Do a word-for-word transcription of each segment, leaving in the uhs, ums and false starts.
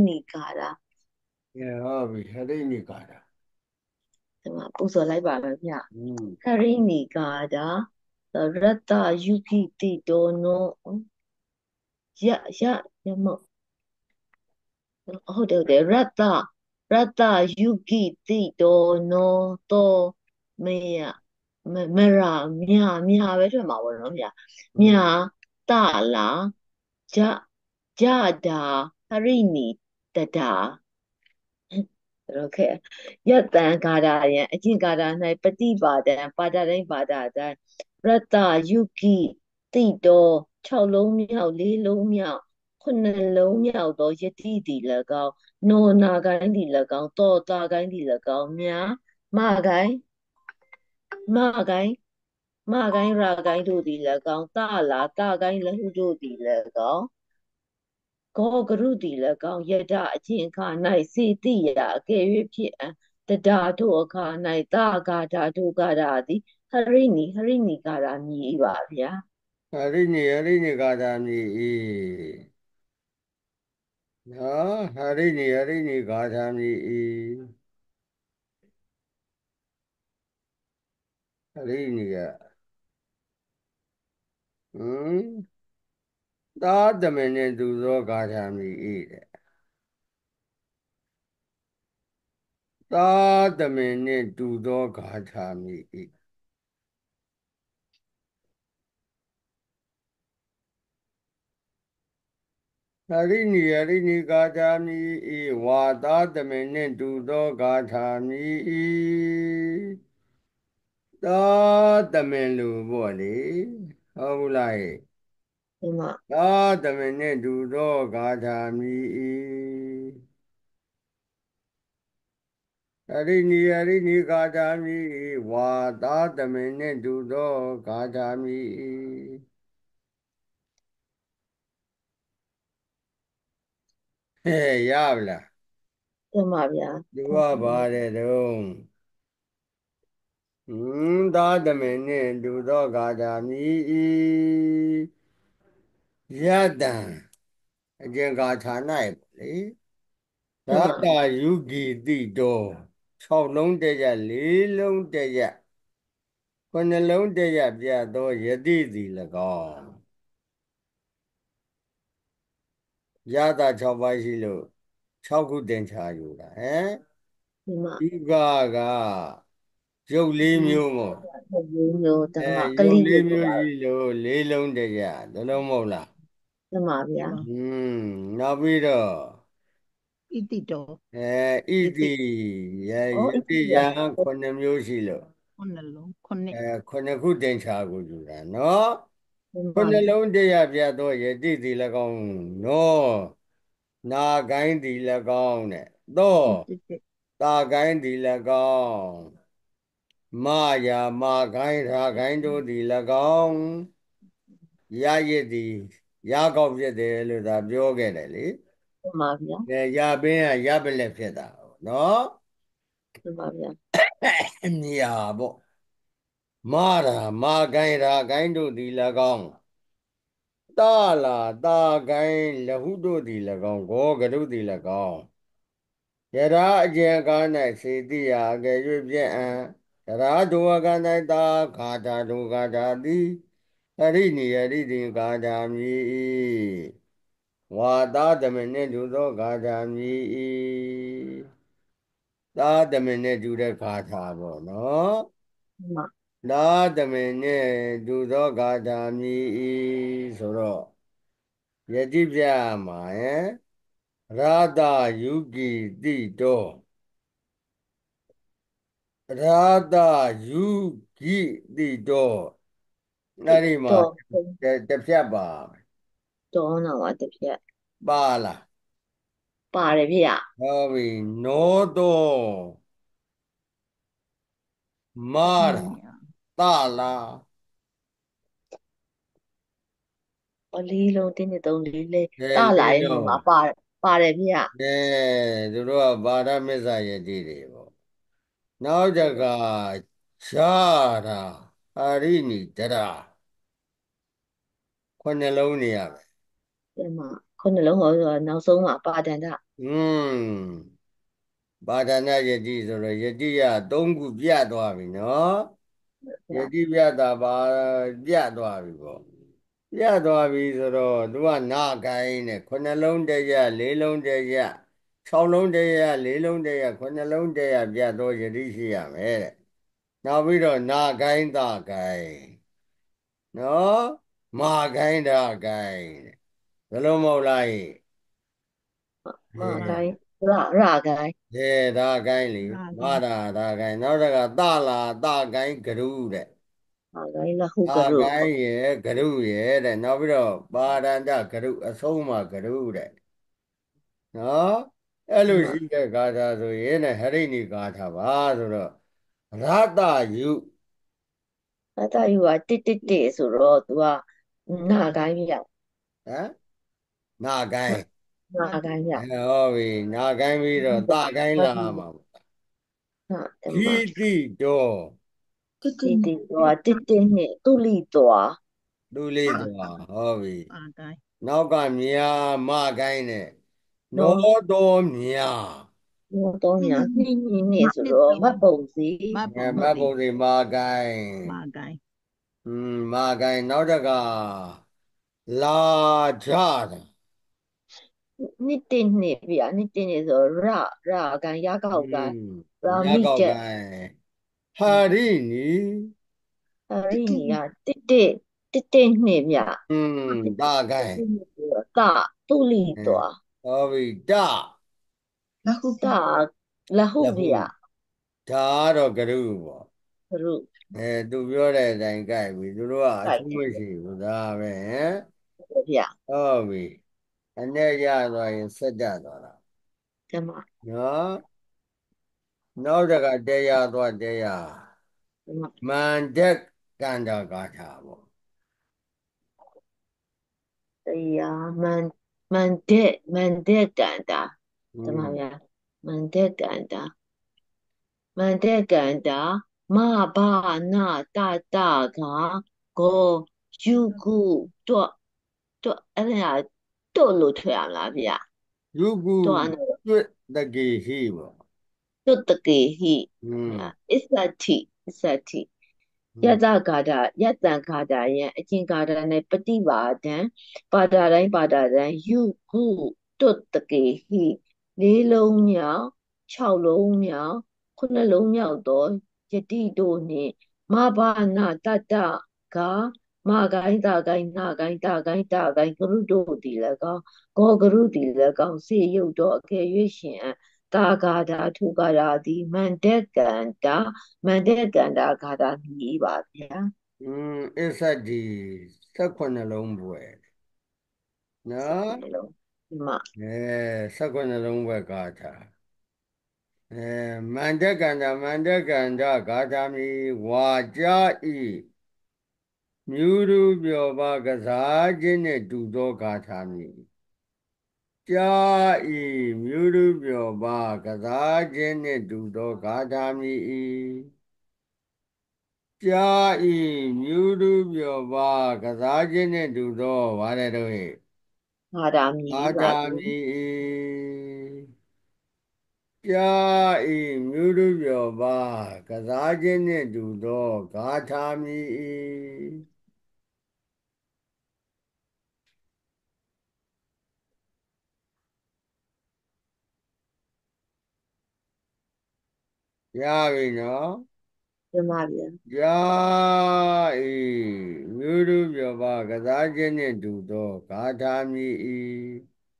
နိကာရကဲဟုတ်ပြီဟရိနိကာတာဒီမှာပူဇော်လိုက်ပါမယ်ဗျอืมဟရိနိကာရရတ္တယုခိတိတောနောယယယမဟုတ်တယ်ဟုတ်တယ်ရတ္တရတ္တယုခိတိတောနောတောမေယမမရာမြာမြာပဲထွက်မှာပေါ့နော်ဗျမြာတလာဂျဂျဒါဟရိနိတတာโอเคယတံဂါရယံအကျင့်ဂါရ၌ပฏิပါဒံပါဒတိုင်းပါဒတိုင်းရတ္တယုကိတိတောခြောက်လုံးမြောက်လေးလုံးမြောက်ခုနှစ်လုံးမြောက်သောယတိသည်၎င်းနောနာကိုင်းသည်၎င်းတောတာကိုင်းသည်၎င်းမြာမကိုင်းမကိုင်းမကိုင်းရာကိုင်းတို့သည်၎င်းတလာတကိုင်းလဟုတို့သည်၎င်းဂောဂရုတိ၎င်းယဒအချင်းအခါ၌စေတိယအကယ်၍ဖြစ်အံတဒါတို့အခါ၌တာဂါတာတို့ဂါတာသည်ဟရိနိဟရိနိဂါတာမြည်ပါဗျာဟရိနိဟရိနိကာတာမြည်ဤနော်ဟရိနိဟရိနိကာတာမြည်ဤဟရိနိကဟမ်သာတမင်နဲ့သူသောကာထာမြည်ဤတဲ့သာတမင်နဲ့တူသောဂါထာမြည်ဤဟရိနိဟရိနိကာထာမြည်ဤဝါသာတမင်နဲ့တူသောဂါထာမြည်ဤသာတမင်လူပေါ့လေဟုတ်ဘူးလားဟဲ့ဒီမှာသာတမင်နဲ့တူသောဂါထာမြည်ဤဟရိနိဟရိနိဂါထာမြည်ဤဝါသာတမင်နှင့်တူသောဂါထာမြည်ဤဟဲ့ရပါလားဒီမှာဗျာသူကပါတယ်တုံးဟင်းသာတမင်နှင့်တူသောဂါထာမြည်ဤယတံအကျင့်ဂါထာ၌ပေါ့လေဒီသာမှာတာယုဂီတိတော၆လုံးတရလေးလုံးတရခုနှလုံးတရပြသောယတိသည်၎င်းရတာ၆ပါးရှိလို့၆ခုသင်္ချာယူတာဟမ်ဒီမှာဒီကကရုပ်လေးမျိုးမို့ဒီမျိုးဓမအဲ္မကရုပ်လိလေးမျိုးလို့ဆိုတာရှိလို့လေးလုံးတရသလုံးမဟုတ်လားဒီမှာဗျာอืมနောက်ပြီးတော့ဣတိတောအဲဣတိယတိယဩယဣတိတိယယံခုနှစ်မျိုးရှိလို့ခုနှလုံးခုနှစ်အဲခုနှစ်ခုသင်္ချာကိုယူတာနော်ဒီခုမှာနှလုံးတရပြသောယတိသည်၎င်းနောနာကိုင်းသည်၎င်းတဲ့သောဣတိတေတာကိုင်းသည်၎င်းမယာမကိုင်းရာကိုင်းတို့သည်၎င်းရရည်သည်ရကောက်ဖြစ်တယ်လို့သာပြောခဲ့တယ်လေဒီမှာဗျာအဲရပင်းကရပလက်ဖြစ်တာနော်ဒီမှာဗျာအမြာပေါ့မရာမကိုင်းရာကိုင်းတို့သည်၎င်းတာလာတာကိုင်းလဟုတို့သည်၎င်းဂောကရုသည်၎င်းယရာအကျဉ်ကား၌စေတိယအကယ်၍ပြည့်အံယရာဒုဝက၌သာခါတာဒုက္ခတာတိဟရိနိယရိတိဂါထာမြည်ဝါသာတမင်နှင့်တူသောဂါထာမြည်သာတမင်နဲ့တူတဲ့ဂါထာပေါ့နော်ဒီမှာသာတမင်နဲ့တူသောဂါထာမြည်ဆိုတော့ယတိပြမှာယရာတယုဂီတိတောရာတယုဂိတိတောအဲ့ဒီမှာတော့တစ်ဖြတ်ပါတော့တော့ပါတစ်ပြက်ပါလားပါတယ်ဗျာဟုတ်ပြီနောတောမရမေယတလားအလေးလုံးတင်းတစ်သုံးလေးလေးအဲတလာလေးရဲ့နေတော့မှာပါပါတယ်ဗျာအဲသူတို့ကဗာရမစ္ဆယတိတွေပေါ့နောက်တကရှာတာအရိနိတရာခုနှလုံးနေရပဲဒီမှာခုနှလုံးဟောဆိုတော့နောက်ဆုံးမှာပါဒန္တอืมပါဒနာယတိဆိုတော့ယတိကသုံးခုပြတ်သွားပြီနော်ယဗျာတိပြတ်တာပါပြတ်သွားပြီပေါ့ပြတ်သွားပြီဆိုတော့သူကနာကိုင်းနဲ့ခုနှလုံးတရလေးလုံးတရခြောက်လုံးတရလေးလုံးတရခုနှလုံးတရပြတ်တော့ယတိရှိရမယ်တဲ့နောက်ပြီးတော့နာကိုင်းသာကိုင်းနော်မာကိုင်းတာကိုင်းတဲ့ဘယ်လိုမဟုတ်လားဟိဟမာဲ့ကိုင်းရရကိုင်းဟဲ့ဒါကိုင်းလေရာဂိုမာတာဒါကိုင်းနောက်တကသလာသကိုင်းကရုတဲ့မာကိုင်းလဟုသာကရုကိုင်းရဲ့ကရုရဲ့တဲ့နောက်ပြီးတော့ပါရန္တကရုအဆုံးမှာကရုတဲ့နော်အဲ့လိုမရှိတဲ့ဂါထာဆိုရင်တဲ့ဟရိဏီဂါထာပါဆိုတော့ရတယုအတယူကတစ်တစ်တစ်ဆိုတော့သူကနာကိုင်းဗျာဟမ်နာကိုင်းနာကိုင်းဗျာအဲဟောပြီနာကိုင်းပြီးတော့သကိုင်းလာမှာပေါ့ဟာဓမ္ခီမတိတော်တစ်တစ်ဒီဒီတော့တစ်တစ်နဲ့သူလိတော်သူလေးတော်ဟောပြီပါဂိုင်းနောက်ကမြာမကိုင်းနဲ့နောနော်တော်မြာနော်တော့ညာနှင်းနှင်းနဲ့ဆိုနှစ်တော့မတ်သုံးပုံစီမတ်အဲပုံစီမတ်ပုံစီမာကိုင်းပါဂိုင်းอืมမာကိုင်းနောက်တကလာကြတာနှစ်တစ်နှစ်ဗျာနှစ်တစ်နှစ်ဆိုရရကိုင်းရอืကောက်ကိုมင်းရာညမိတက်ကောက်ကိုင်းဟာရိနီအတစ်တစ်ရိနီကတစ်တစ်တစ်တစ်နှစ်ဗျာอืมတစ်တာကိုင်းတစ်နှစ်ဆိုတော့တာသူလိအဲတော်ဟောပြီတလဟုတာလဟုလဟုဗျာဒါကတော့ကရုပေါ့ဘုရုအဲသူပြောတဲ့အတိုင်းကြိုက်ပြီသူတို့ကအကြိုက်ထူးမရှိဘူးဒါပဲဟမ်တယ်ဗျာဟုတ်ပြီအနဲ့ရသွားရင်စက်တတ်သွားတာဓမ္မနော်နောက်တကတရားသွားတရားဓမ္မမန္တကန္တာဂါထာပေါ့တရားမန်မန်တဲ့မန်တဲ့ကန္တာอืဓမ္မมဗျာမန်တဲ့ကန္တာမန်တဲ့ကန္တာမဘာနာတတကဂောယူကုတော့တော့အဲ့ဒါတော့လို့ထွက်ရမလားဗျာယုကုတော့အဲ့ဒါတွေ့တကေဟိပေါ့တွတ်တကေဟိอืมအစ္ဆတိအစ္ဆတိอืယมတဂါထာယတံဂါထာယံအကျင့်ဂါထာနဲ့ပฏิပါဒံပါဒတိုင်းပါဒတိုင်းယုကုတွတ်တကေဟိလေးလုံးမြောက်ခြောက်လုံးမြောက်ခုနှလုံးမြောက်သောယတိတို့နှင့်မဘာနာတတကမကိုင်းတာကိုင်းနာကိုင်းတာကိုင်းတာကိုင်းဂရုတို့သည်၎င်းဂောဂရုသည်၎င်းစေရုပ်တော်အကယ်၍ရှင်တာဂါထာထုဂါထာသည်မန္တကန္တာမန္တကန္တာဂါထာမြည်ပါဗျာอืมအစ္ဆဒီစက်ခွနှလုံးပွဲနော်စက်ခုနှစ်လုံးဒီမှာအဲစက်ခွနှလုံးပွဲဂါထာအဲမန္တကန္တာမန္တကန္တာဂါထာမိဝါကြဤမြူရူပြောပါကစားခြင်းနဲ့တူသောဂါထာမိကြာဤမြူရူပြောပါကစားခြင်းနှင့်တူသောဂါထာမိ၏ကြာဤမြူရူပြောပါကစားခြင်းနှင့်တူသောဗါတဲ့တို့ဟဲ့ဂါထာမြဂါည်ပါထာဗျာမိ၏ကြာဤမြူရူပြောပါကစားခြင်းနှင့်တူသောဂါထာမိ၏ရပြီနော်ဒီမှာဗျာယာဤမြို့တို့ပြောပါကစားခြင်းနှင့်တူသောဂါထာမည်၏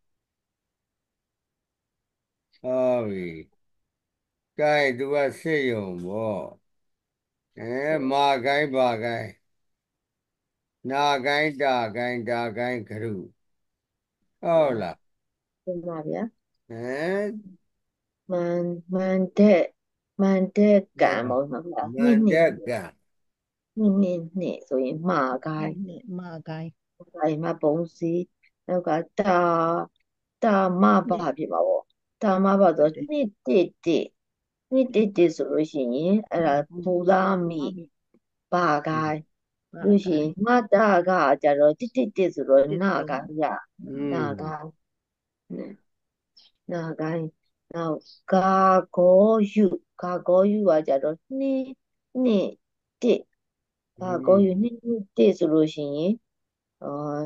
ဟောပြီကဲသူကစစ်ယုံပေါ့အဲမာကိုင်းပါကိုင်းနာကိုင်းတာကိုင်းတာကိုင်းခရုဟုတ်လားဒီမှာဗျာဟမ်မန်မန်တဲ့မန်တဲ့ကံပေါ့နော်ဗျာမနှစ်န္တနှစ်ကံနှစ်နှစ်နှစ်ဆိုရင်မှာကိုင်းနှစ်နှစ်မဂိုင်းကိုင်းမပုံစီနောက်ကတာတာမဘာနှစ်ဖြစ်မှာပေါ့တာမဘာဆိုတစ်နှစ်တစ်တစ်နှစ်တစ်တစ်ဆိုလို့ရှိရင်အဲ့ဒါပူဇာမိဘာကိုင်းပါလို့ရှိရင်ဂိုင်းမတာကကြတော့တစ်တစ်တစ်ဆိုတော့တစ်နာသုံးကိုင်းရอืနာมကိုင်းနာကိုင်းနောက်ဂါဂေါယုဂါဂေါယုကကြတော့နှစ်နှစ်တစ်อืဂါဂေါယုมနှစ်နှစ်တစ်ဆိုလို့ရှိရင်အော်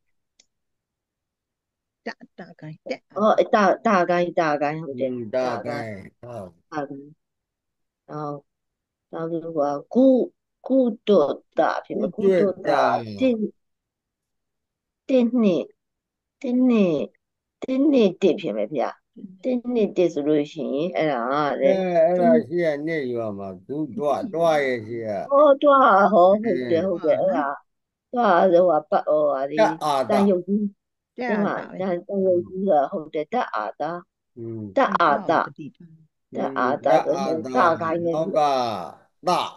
တတကိုင်းတက်အအော်တတာတာကိုင်းတာကိုင်းဟုတ်တယ်อืมตาတာကိုင်းไกครับတာကိုင်းနောက်နောက်ပြီးတော့ကုကုတုတ္တဖြစ်อุမယ်ကုจุတုတ္တตาတစ်တစ်နှစ်တစ်နှစ်တစ်နှစ်တစ်ဖြစ်မယ်ဗျတစ်နှစ်တစ်ဆိုလို့ရှိရင်အဲ့ဒါကเอလေอအဲ့ဒါရှိရနေอยู่မှာกูတွားတွားရဲ့ရှိရဟောတွားဟောเอဟုတ်တယ်ဟုတ်တယ်อအဲ့ဒါတွားဆိုဟိုပတ်ဟိုဟာဒီတက်အာတာတန်ရုပ်ကြီးတက်ဒီမှာအတပဲတန်တန်ရုပ်ကြီးကဟုတ်တယ်တက်အာတာอืมတက်အာတော့တာတတိထားอืတက်มအာတာတက်ဆိုအာတာတော့တာကိုင်းနေပြီနောက်ကตะ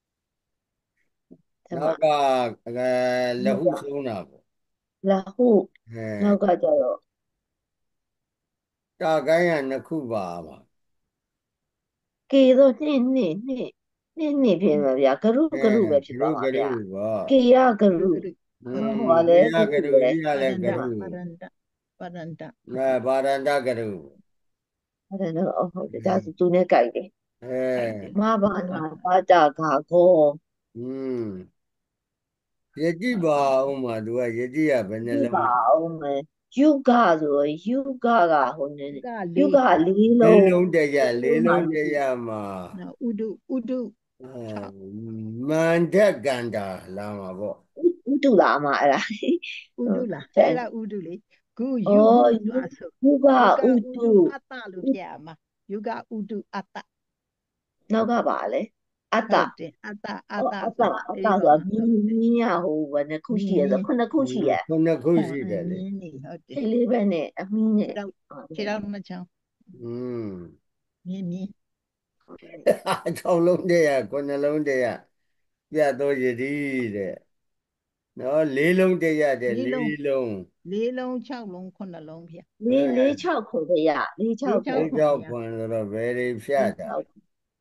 ဒီမှာနောက်ကအဲလဟုဆုံးတာပေါ့လဟုအဲနောက်ကကျတော့တာကိုင်းကနှစ်ခုပါပါကေတော့နှစ်နှစ်နှစ်နှစ်နှစ်ဖြစ်မှာဗျာဂရုအဲဂရုပဲကဖြစ်ရုကရုသွားမှာဗျာပေါ့ကေရဂကရုရုကရုอืဟောมဟောလေကေရဂကရုပဲရုဤရပါရန္တလည်းကရုပါရန္တပါရန္တဟုတ်အဲတယ်ဗာရန္တကရုအဲ့ဒါတော့ဟုတ်တယ်ဒါဆိုသူနဲ့ကြိုက်တယ်အဲကြိုက်တယ်မဘာနာသွားပါတာဂါဂောอืมယတိပါအောင်မှာသူကယတိကဘယ်နှဒီပါလုံးအောင်မယ်ယုဂဆိုယုဂကဟိုနေကယုလေးဂလေးလေးလုံးလုံးတရလေးလေးလုံးတလုံးမှရမှာနော်ဥဒုဥဒုအဲ၆မန္တကန္တာလာမှာပေါ့ဥတုလာမှာအဲ့ဒါဥဟုတ်ဒုလားတဲ့အဲ့ဒါဥဒုလေဂုဩယုဟုယုသွားဆိုယုဂယုကဥဥတုဒုအတ္တလို့ပြရမှာယုကဥဒုအတ္တနောက်ကပါလေအတ္တဟုတ်တယ်အတ္တအဩတ္တအတ္တဆိုအတ္တအေးပါဆိုတာမြင်းဟုတ်တယ်မြင်းရဟိုဘယ်နှခုမြင်းမြင်းရှိရဆိုခုနှစ်ခုရှိရခုနှစ်ခုဟုတ်ရှိတယ်လေမြင်းနေဟုတ်တယ်ထိတ်လေးပဲနဲ့အမီးနဲ့ခြေတော့ခြေတော့မချောင်းอืมမြင်းမြင်း၆လုံးတရခုနှစ်လုံးတရပြတ်သောယတိတဲ့နော်လေးလုံးတရတဲ့လေးလုံးလေးလုံးလေးလုံး၆လုံးခုနှစ်လုံးဗျလေးလေးချောက်ခုတရလေးချောလေးက်ခု၆လေးခုဗျကြောက်ခွန်ဆိုတော့ဘယ်တွေဖြတ်တာလေးချောက်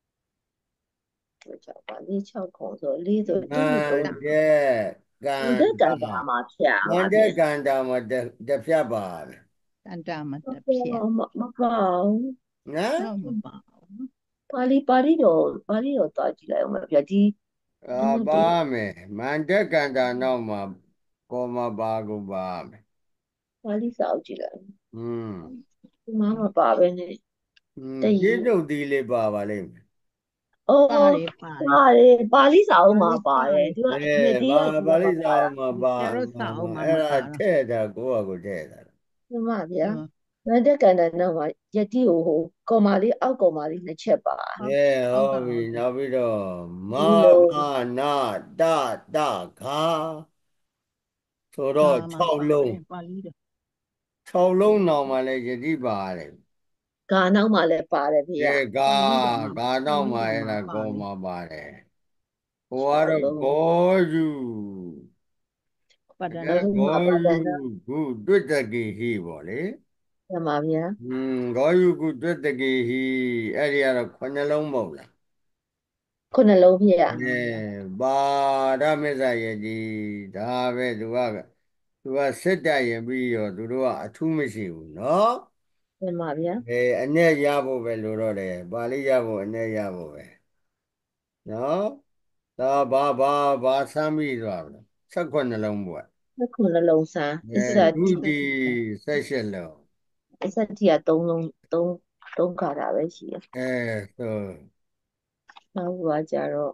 လေးချောက်ပါလေးချောက်ခုဆိုလေးဆိုမတစ်နှစ်သုံးန္တကမန္တန္တာကန်တာမှာဖြတ်မန္တမှာပြန်ကန္တာမှာတစ်တစ်ဖြတ်ပါတယ်တန်တာမမတဖြက်ပေါ်မမပေါ့နော်တော့မပါဘူးပါဠိပါဠိတော်ပါဠိတော်တွားကြည့်လိုက်အောင်မပြဒီအာဒီနေ့ပါဒီမယ်မန္တကန္တာနောက်မှာကောမပါကိုပါမယ်ပါဠိစာအုပ်ကြည့်လိုက်อืมဒီမှာမပါပဲနဲ့อืมတပြည့်ည်စုံသီးလေးပါပါလိမ့်မယ်အော်ပါတယ်ပါတယ်ပါတယ်ပါဠိစာအုပ်မှာပါဠိပါတယ်ပါတယ်သူကအဲဒီဒီပါကဒီကပါဠိမပါတာစာအုပ်မှာပါကျတော့မှာစာအုပ်မှာမှာအဲ့ဒါမပါထဲ့တာကိုယ့်ဟာကိုယ်ထဲ့တာဒီမှာဗျာဘူးမန္တကန်တာနောက်မှာယတိဟိုဟိုကော်မာလေးအောက်ကော်မာလေးနှစ်ချက်ပါအဲဟုတ်ဟောဟုတ်ပြီဟုတ်နောက်ပြီးတော့မဒီလိုမနာတတခါဆိုခါတော့မှာ၆ပါတလုံးယ်ပါဠိတော်၆လုံးနောက်မှလည်းယတိပါတယ်ဂါနောက်မှာလည်းပါတယ်ဖေအဲရကာပါဠိတော်မှာကာပါနောက်မှဠိတော်မှာအဲ့ဒါကောပါတယ်မှာပါတယ်ဟို၆ကတော့လုံးဂောယူပဒကဲနာဂါဒီမှာဂောယူပါတယ်နော်ခုတွတ်တကေဟိပေါ့လေဒီမှာဗျာอืมဂောယူခုတွတ်တကေဟိအဲ့ဒီကတော့ခုနှလုံးမဟုတ်လားခုနှလုံးဖေရခဏအဲလုံးဗျာပါရမစ္ဆယတိဒါပဲသူကသူကစစ်တပ်ရင်ပြီးတော့သူတို့ကအထူးမရှိဘူးเนาะဒီမှာဗျာအဲအနဲ့ရဖို့ပဲလို့တော့တယ်ပါဠိရဖို့အနဲ့ရဖို့ပဲเนาะဒါဘာဘာဘာစမ်းပြီးသွားပြီ၁၈နှလုံးပေါ့ခုနှလုံးစမ်းအအဲစ္ဆဒုတိတိ၁၈လုံးအစ္ဆတိကသုံးလုံးသုံးသုံးခါတာပဲရှိတယ်အဲဆိုနောက်ကကြတော့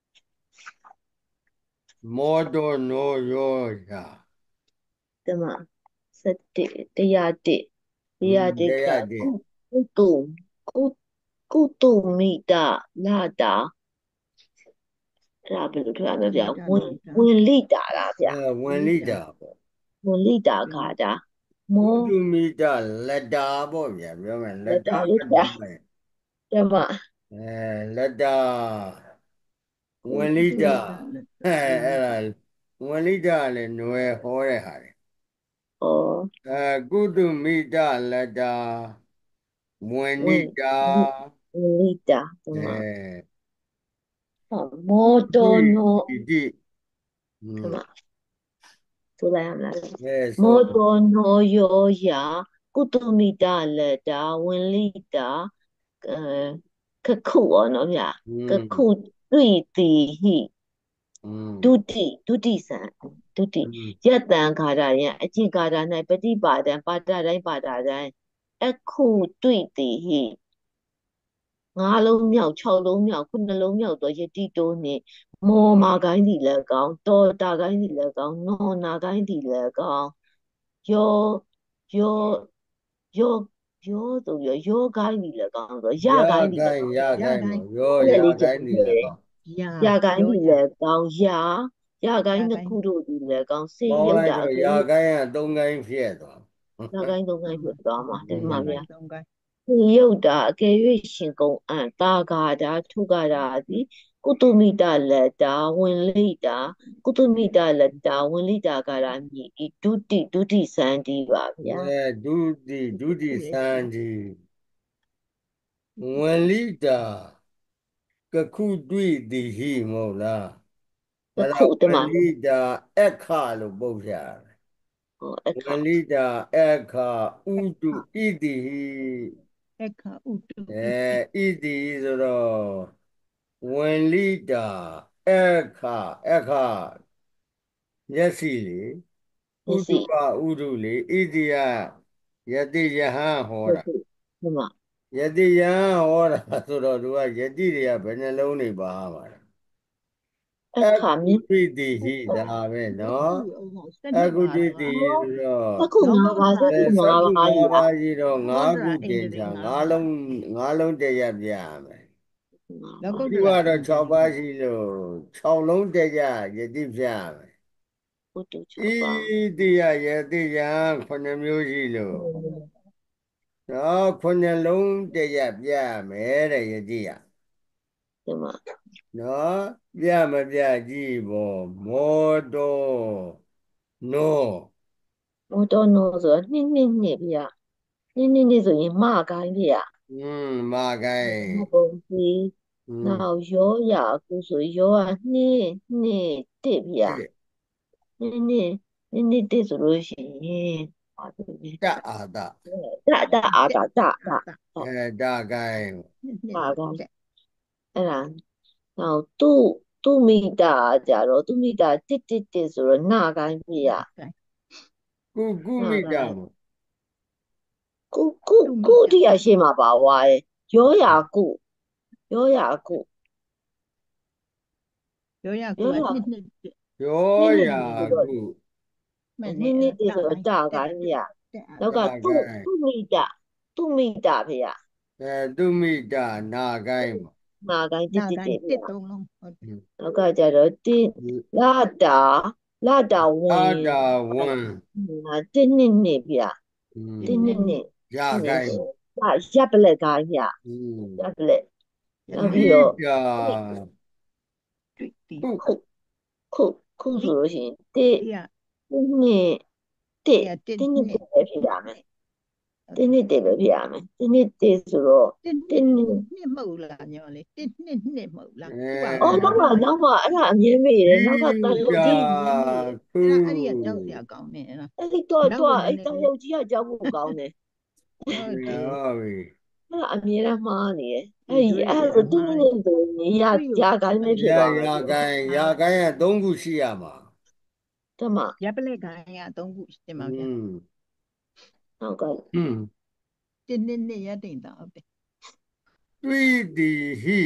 မောတောနောယောယာဒီမှာစက်တိတရားတိတอืมရာတိကတရားတကုည်းကုတုကုကုတုမိတာလာတာအဲ့ဒါဘယ်လိုထွက်ရမလဲဗျာကုမိတာဝင်လာတာဝင်လိတာလားဗျာအဲဝင်လိလိတာတာပေါ့ဝင်လိတာခါတာမောကုတုမိတလက်တာပေါ့ဗျာပြောမယ်လလက်က်တာကတာလေးဗျာပြောမယ်ဓမ္မအဲလက်တာကုဝင်လိတာကုမိတာလက်တာအဲဝင်လိတာအဲ့ဒါဝင်လိတာလည်းຫນွယ်ဟောတဲ့ဟာလေဩအဲကုတုမိတလက်တာဝင်လိဝင်တာဝင်လိတာဓမ္အဲမဟောမောဒွိတောနောဣတိอืဓမ္มမဆိုလိုက်ရမလားအဲမောဆိုတောနောယောယာကုတုမိတလက်တာဝင်လိတာအဲကခုရောနော်ဗျာอืကมခုတွေ့တိဟိอืมဒုတိဒုတိဆံဒုတိอืมယတံခါရယံအကျင့်ခါရ၌ပฏิပါဒံပါဒတိုင်းပါဒတိုင်းအခုတွေ့တိဟိငါးလုံးမြောက်ခြောက်လုံးမြောက်ခုနှစ်လုံးမြောက်သောယတိတိုးနှင့်မော်မာကိုင်းသည်လည်းကောင်းတောတာကိုင်းသည်လည်းကောင်းနော်နာကိုင်းသည်လည်းကောင်းယောယောယောယောဆိုပြီးတော့ယောကိုင်းသည်လည်းကောင်းဆိုရရကိုင်းသည်ခိုင်လည်းကောင်းရရခိုင်ခိုင်မို့ရောအဲ့ဒါရလေးကျန်ခိုင်ဒီတယ်လည်းကောင်းရရကိုင်းရောသည်ရလည်းကောင်းရရကိုရင်းနှစ်ခိုင်ခုတို့သည်လည်းကောင်းစေပေါင်းရုပ်လိုက်တော့ရတာအကယ်၍ခိုင်ကသုံးကိုင်းဖြစ်သွားရကိုင်းသုံးကိုင်းဖြစ်သွားမှာတอืมင်ပါဗျာရခိုင်သုံးကိုင်းစေရုပ်တာအကယ်၍ရှင်ကုန်အံ့တာဂါတာထုဂါတာသည်ကုတုမိတလက်တာဝင်လိတာကုတုမိတလက်တာဝင်လိတာဂါရာမြည်ဤဒုတိဒုတိစံဒီပါဗျာအဲဒုတိဒုတိဟုတ်ရဲ့စံဒီဝင်လိတာကခုတွေ့တိဟိမဟုတ်လားတဒါတော့ဝခုတမလိတာအခလို့ပုတ်ပြရတယ်ဟောအခဝလိတာအခဥတုဣတိဟိအခဥတုဣအဲတိဣတိဆိုတော့ဝင်လိတာအခအခမျက်စိလေဥမျက်စိတုကဥတုလေဣတိယယတိယဟန်ဟောတာတခုတမယတိယဟန်ဟောတာဆိုတော့သူကယတိတွေကဘယ်နှလုံးနေပါမှာလဲအအခကုမျက်ပိတိဟိဒါပဲနော်ဒီအောင်စအနစ်ကုပါတော့တိတိဟောဆိုတော့တခုလောငါးပါးတကုတ္တရာခုငါးအဲသက္ကုပါးကြီးလားငါးပါးကြီးတော့ငါးလောကုတ္တခုတင်ရာဣန္ဒြေချာငါးပါးငါးလုံးငါးလုံးတရက်ပြရမယ်ငါးလောပါးကုတ္တရာဣသူကတော့န္ဒြေ၆ပါးရှိလို့၆လုံးတရက်ယတိပြရမယ်ဘုဒ္ဓဣ၆ပါးတိယယတိယခုနှစ်မျိုးရှိလို့နော်ခုနှစ်လုံးတရက်ပြရမယ်တဲ့ယတိယတမနော်ပြမပြကြည့်ပေါ့မောတော်နောမောတော်နောဆိုတော့နှစ်နှစ်နှစ်ဗျာနှစ်နှစ်နှစ်ဆိုရင်မကိုင်းဗျာอืมမာကိုင်းမပုံကြီးอืมနောက်ရောရအခုဆိုရောကနှစ်နှစ်တစ်ဗျာတဲ့နှစ်နှစ်နှစ်နှစ်တစ်ဆိုလို့ရှိရင်ဟာဆိုရင်တအာတတတအာတက်တာတတက်တအာတာဟုတ်အဲဒါကိုင်းနှစ်နှစ်ပါကတက်အဲ့ဒါနောက်သူ့သူ့မိတာကြတော့သူ့မိတာတစ်တစ်တစ်ဆိုတော့နာကိုင်းပြရနာကိုင်းကုကုနာမိတကိုင်းမို့ကုကုသူမိတာကုတိရရှိမှာပါဝါရဲ့ရောရာကုရောရာကုရောရကူရောရာကနှစ်နှစ်တက်ရောနှစ်နှစ်ရာဆိုတော့ကုမှန်တယ်နှစ်နှစ်တည်းတာကိုင်းဆိုတော့တာတက်ကိုင်းပြတက်အာနောက်ကဒါသူ့ကိုင်းသူ့မိတာသူ့မိတာဖေရအဲသူမိတာနာကိုင်းပေါ့နာကိုင်းတစ်နာတစ်တစ်ဖေရကိုင်းတက်သုံးလုံးဟုတ်တယ်နောက်ကကြတော့တင်းလာတာလာတာဝအာင်တာဝံဟာတင်းနှစ်နှစ်ပြอืมတင်းနှစ်နှစ်ရာကိုင်းနှစ်ဆိုဒါရပ်ပလက်ကိုင်းပြอืมရပ်ပလက်ရနောက်မိပြီးတော့တာတွေ့တီခုခုခုခုမိဆိုလို့ရှိရင်တစ်တီးရတစ်နှစ်တစ်တီးရတက်တင်းနှစ်နှစ်တစ်ပဲဖြစ်ရမယ်ဟုတ်တင်းနှစ်တစ်ပဲဖြစ်ရမယ်တင်းနှစ်တစ်ဆိုတော့တက်နှစ်တင်းနှစ်နှစ်မဟုတ်လားညောလေးတက်နှစ်နှစ်မဟုတ်လားအဲဥပမာအော်နောက်မှနောက်မှအဲ့ဒါအမြင်မေးတယ်နောက်ကတန်ရုပ်မိတာကြီးခုအဲ့ဒါအဲ့ဒီကကြောက်စရာကောင်းနေလားအဲ့ဒီတော့နောက်တော့ကိုနည်းနည်းအဲ့တန်ရုပ်ကြီးကကြောက်ဖို့ကောင်းတယ်ဟုတ်တယ်ဟုတ်ပြီအဲ့ဒါအမြင်နဲ့မှားနေတယ်ဒီအဲ့ဒီတွေးအဲ့ရဒါဆိုတင်းမှားနှစ်ဆိုရင်ရတွေ့ရကိုကိုင်းပဲဖြစ်ရာသွားမယ်ရာဆိုကိုင်းရာကိုင်းကသုံးခုရှိရမှာတမရပ်ပလက်ကိုင်းရသုံးခုရှင်းอืပါဗျာมနောက်ကอืมတင်းနှစ်နှစ်ရတိန်တာဟုတ်တယ်တွေ့တိဟိ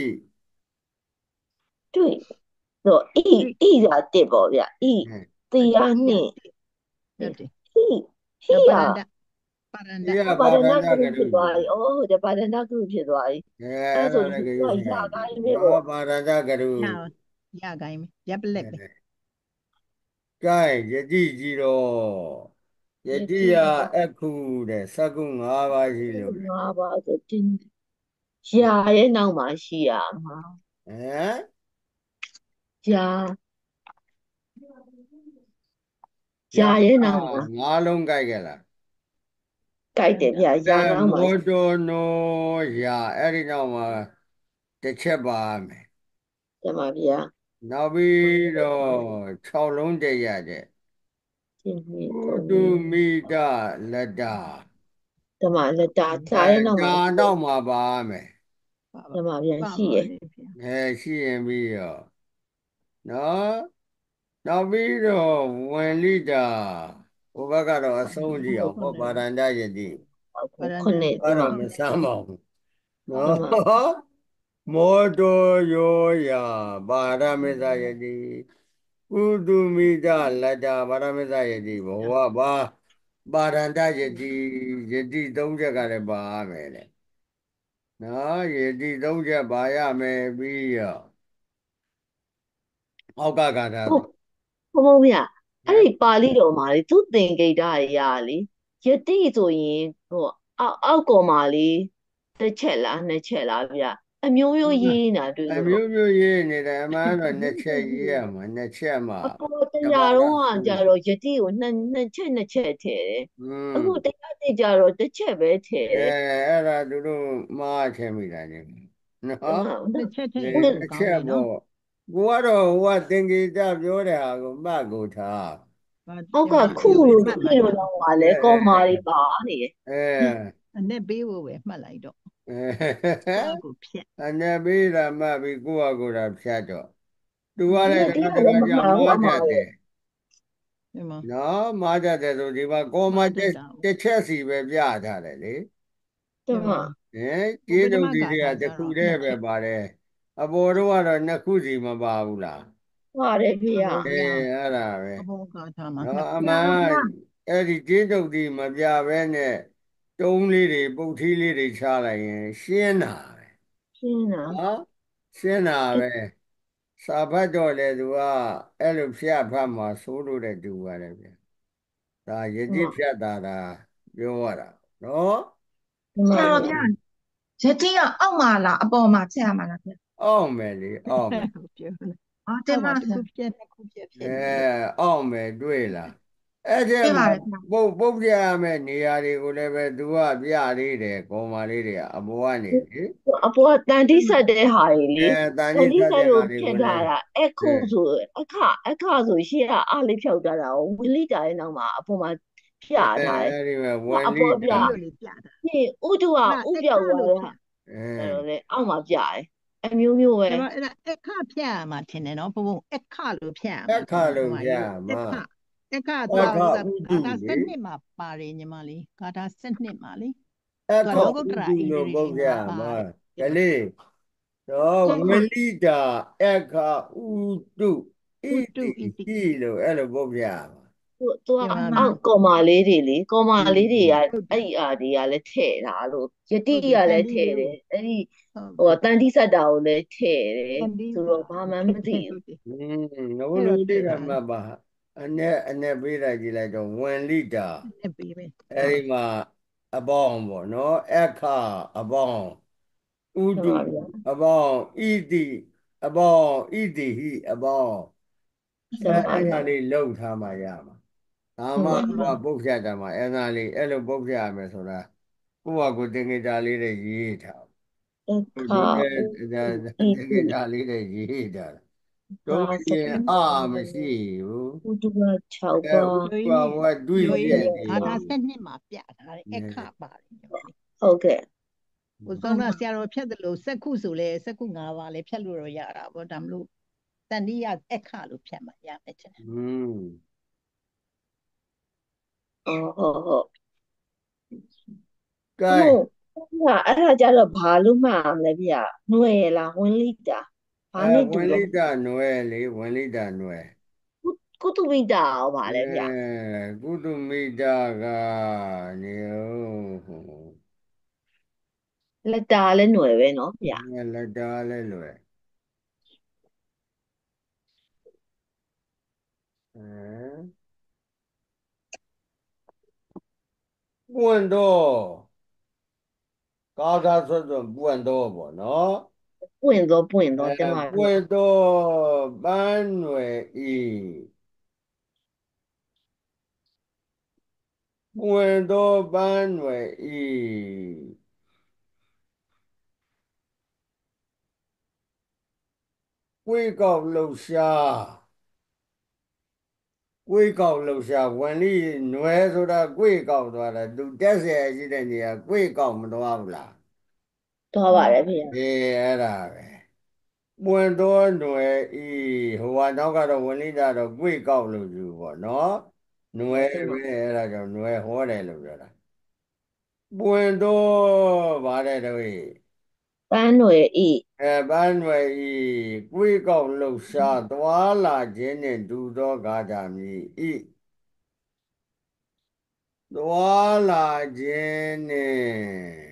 တွေ့တော့ဤတွေ့ဤသာတစ်ပေါ့ဗျဤအဲတရားတိရနှင့်တိဟုတ်တယ်ဟိဟိဟာဒါပရန္တပရန္တဒီကဟောပါပါဒရဏကနာကရုဖြစ်ရုသွားပြီ။အိုးဒါပါဒနာကရုဖြစ်သွားပြီအဲ။အဲအဲ့ဒါဆိုဒီကလည်းကရုရှိရရပြီကိုင်းပဲပေါ့နော်ပါရဏကရုရရကိုင်းပဲရပ်ပလက်ပဲကဲယတိကြီးတော့ယ။ဒီတိယကြည့်တော့အခုတဲ့သက္ကု၅ပါးရှိလို့ငါးပါးဆိုတင်းရာရဲ့နောက်မှာရှိရမှာဟမ်။ရာရာရာရဲ့နောက်မှာငါးလုံးကြိုက်ကြလားကြိုက်တယ်ဗျာ။အဲရာနောက်မှာမောတော်နောရာအဲ့ဒီနောက်မှာတစ်ချက်ပါမယ်ကျမဗျာနောက်ပြီးတော့၆လုံးတည်းရတဲ့။ဒီနေ့ကုတော့တုမိတလတ္တာဓမ္မလက်တာတားအဲတဲ့နောက်မှာတာတော့မှာပါမယ်ပါပါဓမ္မပြန်ပါရှိရယ်ပါလေဖေအဲရှိရင်ပြီးတော့နော်နောက်ပြီးတော့ဝင်လိတာဟိုဘက်ကတော့အဆုံးကြည့်အောင်ပေါ့ပါရန္တယတိပါရဏခုနှစ်ဓမ္မဟုတ်အဲ့တော့မဟုတ်စမ်းပါဘူးဟုတ်နော်ဓမ္မမောတောယောယာပါရမေသယတိကုတုမိတလတ္တာပါရမေသယတိဘဝပါပါရန္တယတိယတိသုံးချက်ကလည်းပါရမယ်လေနော်ယတိသုံးချက်ပါရမယ်ပြီးတော့အောက်ကဂါထာဟုတ်ဘုံဘုံဗျအဲ့နဲ့ဒီပါဠိတော်မှာလေသူသင်္ကေတတွေရလေယတိဆိုရင်ဟိုအောက်အောက်ကော်မှာလေတစ်ချက်လားနှစ်ချက်လားဗျအမျိုးမျိုးရေးနေတာတွေ့အလို့မျိုးမျိုးရေးနေတယ်အမှန်တော့နှစ်ချက်ရေးရမှာနှစ်ချက်မှာအပေါ်တတပါးကရာတော့ကဆုံးကြတော့ယတိကိုနှစ်နှစ်ချက်နှစ်ချက်ထည့်တယ်อืအခုมတရားတိကြတော့တစ်ချက်ပဲထည့်အဲတယ်အဲ့ဒါသူတို့မှားချင်မိတာနေနော်ဓမ္မနှစ်ချက်ထည့်ဒီရင်ပိုတစ်ကောချက်ပေါ့င်းတယ်နော်ကိုကတော့ဟိုကသင်္ကေတပြောတဲ့ဟာကိုမှတ်ကိုထားဘာအောက်ကဒီမှာခုပြောပဲလို့မှတ်ကြည့်လို့မှတ်တာတော့ပါအဲလေကော်မာတွေအဲပါနေတယ်အဲအနဲ့ပေးဖို့ပဲမှတ်လိုက်တော့အဲကိုယ့်အကိုဖြတ်အနေပေးတာမှတ်ပြီးကိုယ့်အကိုယ်တာဖြတ်တော့သူကဒီလည်းတခါတကဒီကလည်းမခါကြမှန်ဘူးအမှားတမှားပဲတ်တယ်ဒီမှာနော်မှားတတ်တယ်ဆိုဒီမှာကောမမှားတတက်တ်တာတစ်ချက်စီပဲပြထားတယ်လေဓမ္မဒီမှာဟင်ဟိုပကျေးဇူထမးဒီတွေကဂါထာတစ်ခုကျတော့တည်းပဲနှစ်ချက်ပါတယ်အပေါ်တော့ကတော့နှစ်ခုစီမပါဘူးလားပါတယ်ဖေရဟုတ်တယ်အေဗျားအဲ့ဒါပဲအဘောဂါထာမှာနော်နှစ်ခုအမှန်အဲ့ဒီကျေးဇူးဒီမပြဘဲနဲ့တုံးလေးတွေပုတ်ထီးလေးတွေချလိုက်ရင်ရှင်းတာပဲရှင်းတာနော်ရှင်းတာပဲစာဖတ်တော့လေသူကအဲ့လိုဖြတ်ဖတ်မှာစိုးလို့တဲ့တူပါတယ်ဗျဒါယဓမ္မတိဖြတ်တာဒါပြောရတာနော်ဓမ္မဆရာတော်ဗျာဗျာယတိကအောက်မှာလားအပေါ်မှာဖြတ်ရမှာလားဗျာအောက်မယ်လေအောက်မယ်ဟုတ်ပြောနေအော်တင်ပါအောက်မှာတစ်ဗျာခုဖြတ်နှစ်ခုဖြတ်ဖြအဲတ်နေလို့အောက်မယ်တွေ့လားအဲ့ဒီတွေ့ပါမှာတယ်ဗျာပုတ်ပုတ်ပြရမယ့်နေရာတွေကိုလည်းပဲသူကပြလေးတယ်ကော်မာလေးတွေကအပေါ်ကနေလေအပေါ်ကတန်တိဒီမှာဆက်တဲ့ဟာတွေလေအဲတန်တန်တိကြီးဆက်တဲ့ဟာဆက်လို့ဖြတွေကိုလည်းတ်ထားတာအခအဲုဆိုအခအခဆိုရှေ့ကအားလေးဖြောက်ထားတာကိုဝီလိတာရဲ့နောက်မှာအပေါ်မှာပြအဲထားတယ်အဲ့ဒီမှာဝဟိုင်လိတာအပေါ်ပြပြီးတော့လေပြတာပြီးဥတုကအဲ့ဒါဥအခပြောက်သွားတဲ့ဟာလို့ဖြတ်အဲ့တော့အဲလေအောက်မှာပြတယ်အမျိုးမျိုးပဲကျမအဲ့ဒါအခဖြတ်ရမှာထင်တယ်နော်ဘုံဘုံအခလို့ဖြတ်ရတမှာက္ခထင်တယ်ဗလုံးပြမာကြီးကိုမှာအခအခတ तू က္ခอ่ะဟိုဥဂါတုထာလေစနစ်မှာပါတယ်ညီမလေးဂါထာစနစ်မှာလေ तू အခอ่ะလောကုတ္ဥတရာတုဣန္ဒြေလို့ပုတ်ပြတွေမှာပါမှာတယ်ဒီမှာကလေးတော့တက်ဝခုလိတာအခဥတုဣဥတုတိဣတိဟိလို့အဲ့လိုပုတ်ပြမှာသူသူကဒီမှာမှန်အောက်ကော်မာလေးတွေလေကော်မာอืလေးတွေကมဟုတ်တယ်အဲ့ဒီအားတွေကလည်းထည့်တာလို့ယတိဟုတ်တယ်တန်ကလည်းတိလေးကိုထည့်တယ်အဲ့ဒီဟုတ်တယ်ဟိုတန်တိဆက်တာကိုလည်းထည့်တယ်တန်တိဆိုစာတော့ဘာမှမထည့်ထသိဘူးည့်ဟုတ်တယ်อืมငဘအဲ့လူတော့ထလေးကည့်ထားတယ်မှတ်ပါအနဲ့အနဲ့ပေးလိုက်ကြည့်လိုက်တော့ဝင်လိတာနဲ့ပြီးပဲအဲ့ဒီမှာအပေါင်းပေါ့နော်အခအပေါင်းဥဟုတ်တုပါဗျာအပေါင်းဣတိအပေါင်းဣတိဟိအပေါင်းအဲဟုတ်ပါဗျာအဲ့ဒါလေးလှုပ်ထားမှရမှာဒါမှဟုတ်ပါကိုကပုတ်ဖြတ်တာမှာအဲ့ဒါလေးအဲ့လိုပုတ်ဖြတ်ရမယ်ဆိုတာကိုယ့်ဟာကိုယ်တင်္ကေတာလေးတွေရေးထားအခတို့လည်းဥဒါတုတင်္ဣတိကေတာလေးတွေရေးထားတာဘာတို့စရင်ကုအာပါမရှိဘူးဥတုက6 အဲပါဥယိုပရင်းဝတ်တွေ့ယိုရင်းချက်နေဂါထာစနစ်မှာပြထားတယ်အခပါတယ်ညီမလေးဟုတ်ကဲ့ဟိုစောနဆရာတော်ဖြတ်တယ်လို့စက္ခုဆိုလဲစက္ခု၅ပါးလဲဖြတ်လို့တော့ရတာပေါ့ဒါမလို့တန်တိယအခလို့ဖြတ်မှရမယ်တဲ့อืมအော်ဟုတ်ဟုတ်ကဲဟုတ်ဟာအဲ့ဒါကြတော့ဘာလို့မှမလဲဗျຫນွယ်လားဝင်လိတာဘာအဲနဲ့တူဝင်လိတော့တနွယ်လေဝင်လိတနွယ်ကုကုတုမိတာရောပါအဲလဲဗျကုတုမိတာကနေဟုတ်လက်တာလည်းຫນွယ်ပဲเนาะဗျလက်တာလဲလွယ်အဲပွင့်တော့ကာသာဆွတ်ဆွတ်ပွင့်တော့ပေါ့နော်ပွင့်သောပွင့်သောတအဲမပွဗျင့်တော့ပန်းနွယ်ဤပွင့်တော့ပန်းနွယ်ဤကိုယ်ကောက်လှူရှားကိုယ်ကောက်လှူရှာဝန်လိနွယ်ဆိုတာကိုယ်ကောက်သွားတာသူတက်เสียရှိတဲ့နေရာကိုယ်ကောက်မသွားဘူးလားသွားပါတယ်ဖေအေးအဲ့ဒါပဲပွင့်တော်နွယ်ဤဟိုဟာနောက်ကတော့ဝန်လိတာတော့ကိုယ်ကောက်လို့ယူပေါ့နော်နွယ်ပဲအဲ့ဒါကြောင့်နွယ်ဟောတယ်လို့ပြောတာပွင့်တော်ဗါတဲ့တော့ပန်းွယ်ဤအဲပန်းွယ်ဤကိုယ်ကောက်လှူရှာသွားလာခြင်းနှင့်ဒူသောဂါထာမည်ဤသွားလာခြင်းနဲ့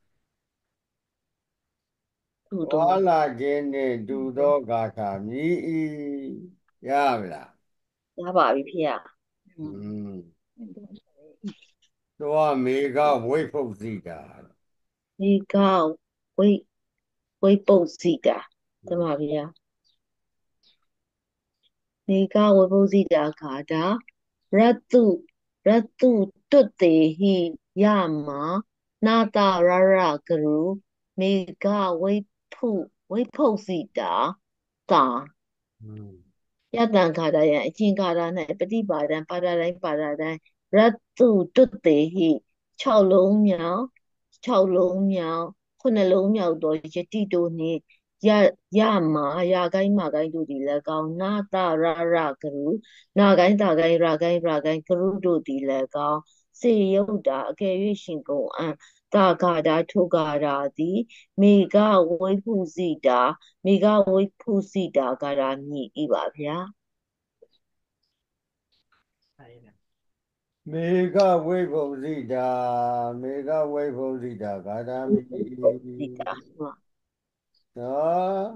သူသွာတော်လာခြင်းနှင့်တူသောဂါထာမြည်၏ရပါလားရပါပြီဖေอืมသောမေဃဝိဖုတ်စီတာဒီကဝိဝိပုတ်စီတာတမဗျာဒီကဝိပုတ်စီတာခါတာရတုရတုတွတ်တေဟိယမနာတာရရကရုမေကဝိဖုဝိဖုတ်စီတာတာอืมယတံခါတာယအချင်းခါတာ၌ပฏิပါဒံပါဒတိုင်းပါဒတိုင်းရတုတွတ်တေဟိ၆လုံးမြောက်၆လုံးမြောက်ခုနှစ်လုံးမြောက်သောယတိတို့နှင့်ရရမာရာကိုင်းမာကိုင်းတို့သည်၎င်းနာတရရကရုနာကိုင်းတာကိုင်းရာကိုင်းရာကိုင်းကရုတို့သည်၎င်းစေယုတ်တာအကယ်၍ရှင်ကုန်အံတာဂါတာထုဂါတာသည်မေဃဝိဖုစီတာမေဃဝိဖုစီတာဂါတာမြည်ဤပါဗျာမေဃဝိဖုတ်စီတာမေဃဝိဖုတ်စီတာဂါထာမြည်စီတာနော်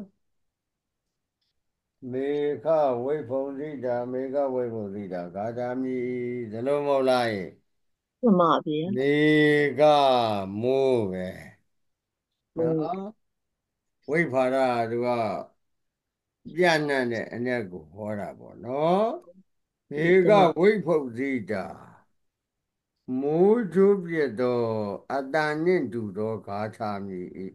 မေဃဝိဖုတ်စီတာမေဃဝိဖုတ်စီတာဂါထာမြည်ဇလုံးမဟုတ်လားမှန်ပါဗျာမေဃမိုးပဲနော်ဝိဖာရသူကပြန့်နှံ့တဲ့အ냐ကိုဟောတာပေါ့နော်မေဃဝိဖုတ်စီတာမိုးချိုးပြတ်သောအတန်နှင့်တူသောဂါထာမည်၏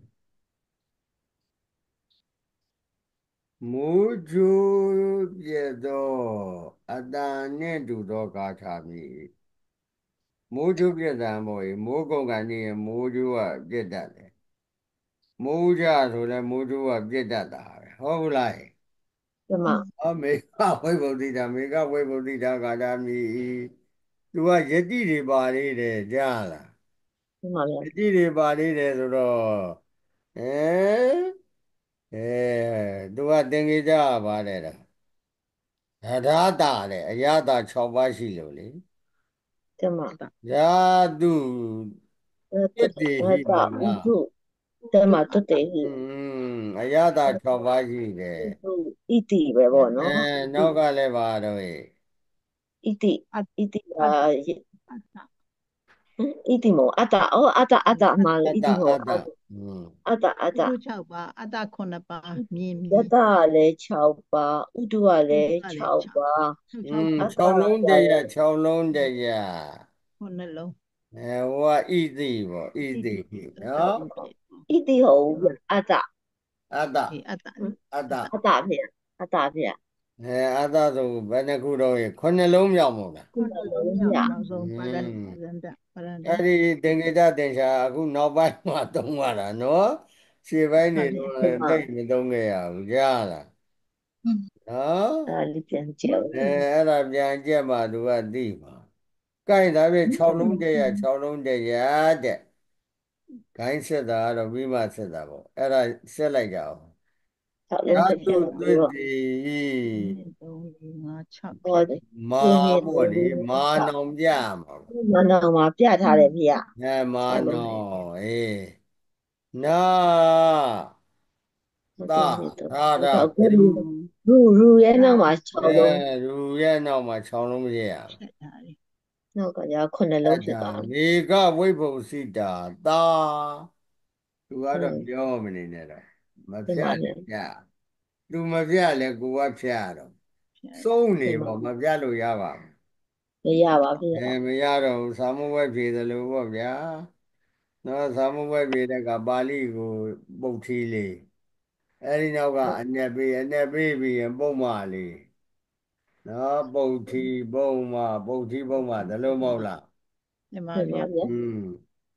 မိုးချိုးပြတ်သောအတန်နှင့်တူသောဂါထာမည်၏မိုးချိုးပြတ်တာမို့ရေမိုးကုန်ကနေရင်မိုးချိုးကပြတ်တတ်တယ်မိုးကြဆိုလဲမိုးချိုးကပြတ်တတ်တာပဲဟုတ်ဘူးလားမှန်ပါအမေကဝိဗုဒ္ဓိတာမေကဝိဗုဒ္ဓိတာဂါထာမည်သူကယတိတွေပါလေးတယ်ကြားလားမှန်ပါဗျာယတိတွေပါလေးတယ်ဆိုတော့အဲအဲသူကသင်္ကေတပါတယ်တာဓာတာတဲ့အရသာ၆ပါးရှိလို့လေတမဇာတုတတ္တိဟိတာမဥဒုတမတွတ်တေဟိอืมအရသာ၆ပါးရှိတယ်ဣတိပဲပေါ့အဲနော်နောက်ကလည်းပါတော့ဣတိဣတိအာဣတိမောအတ္တဩအတ္တအတ္တမှာဣအတ္တတိမောအတ္တอืมအတ္တအတ္တဥဒု၆ပါးအတ္တခုနှစ်ပါးမြင်မြယင်တလည်း၆ပါးဥဒုကလည်း၆ပါးอืมအတ္တ၆လုံးတည်းရ၆လုံးတည်းရခုနှစ်လုံးအဲဟိုကဣတိပေါ့ဣတိဟိနော်ဣတိဟုတ်အတ္တအတ္တအတ္တအတ္တအတ္တဖေအတ္တဖေအဲအတ္တဆိုဘယ်နှခုတော့ရခုနှစ်လုံးမြောက်မို့လားခုနှစ်လုံးမြောက်နောက်ဆုံးပါရဏပါရဏပါရဏအဲ့ဒီသင်္ကေတသင်္ချာအခုနောက်ပိုင်းမှာသုံးရတာနော်ရှေ့ပိုင်းနေတော့တိတ်မသုံးခဲ့ရဘူးကြားလားနော်အဲ့ဒီပြန်ကြည့်အဲအဲ့ဒါပြန်ကြက်မှသူကသိမှာကိုင်ဒါပြင်၆လုံးတည်းရ၆လုံးတည်းရတဲ့ခိုင်းဆက်တာကတော့ပြီးမှဆက်တာပေါ့အဲ့ဒါဆက်လိုက်ကြအောင်၆လုံးဓာတစ်ဖြတုတ်သွစ်တိသုံးလေးငါး၆ဟောတယ်မာပေါ့လေမာနောင်ပြမှာမနောင်မှာပြထားတယ်ဖေအဲမာနောင်အေးနာသာသာသာဂရုရူရူရဲ့နောက်မှာ၆အဲလုံးရူရဲ့နောက်မှာ၆လုံးမရရဘူးနောက်ကကြာခုနှစ်လုံးဖြစ်သွားမေကဝိဘုစိတာသာသူကတော့ပြောမနေနဲ့တော့မဖြတ်နဲ့ဖြတ်သူမဖြတ်လဲကိုကဖြတ်ရတော့စုံးနေပေါ့မဖြတ်လို့ရပါဘူးမရပါဘူးအဲမရတော့ဘူးသာမဝဲဖြေတယ်လို့ပေါ့ဗျာနော်သာမဝဲဖြေတဲ့ကပါဠိကိုပုတ်ထီးလေးအဲဒီနောက်ကအ내ပေးအ내ပေးပြီးရင်ပုံမှန်လေးနော်ပုတ်တီပုံမပုတ်တီပုံမဒါလို့မဟုတ်လားဒီမှာတင်ဗျာပါဗျာอืม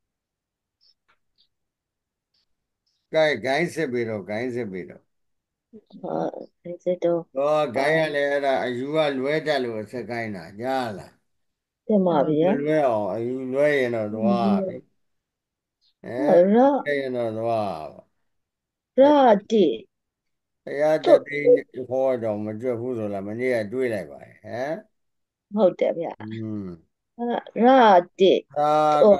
ကဲဂိုင်းစစ်ပြီးတော့ဂိုင်းစစ်ပြီးတော့ဟာဒီစတော့တော့ဂိုင်းရလဲအဲ့ဒါအယူကလွဲတတ်လို့အဆက်ကိုင်းတာကြားလားတင်ပါဗျာမလွဲအောင်အယူလွဲရင်တော့သွားပြီအဲရလွဲရင်တော့သွားပါရတိတရားတတို့သိန်းဟောတော့မကြွက်ဘူးဆိုလားမနေ့ကတွေးလိုက်ပါဟမ်ဟုတ်တယ်ဗျာอืมရတိသာဟိုက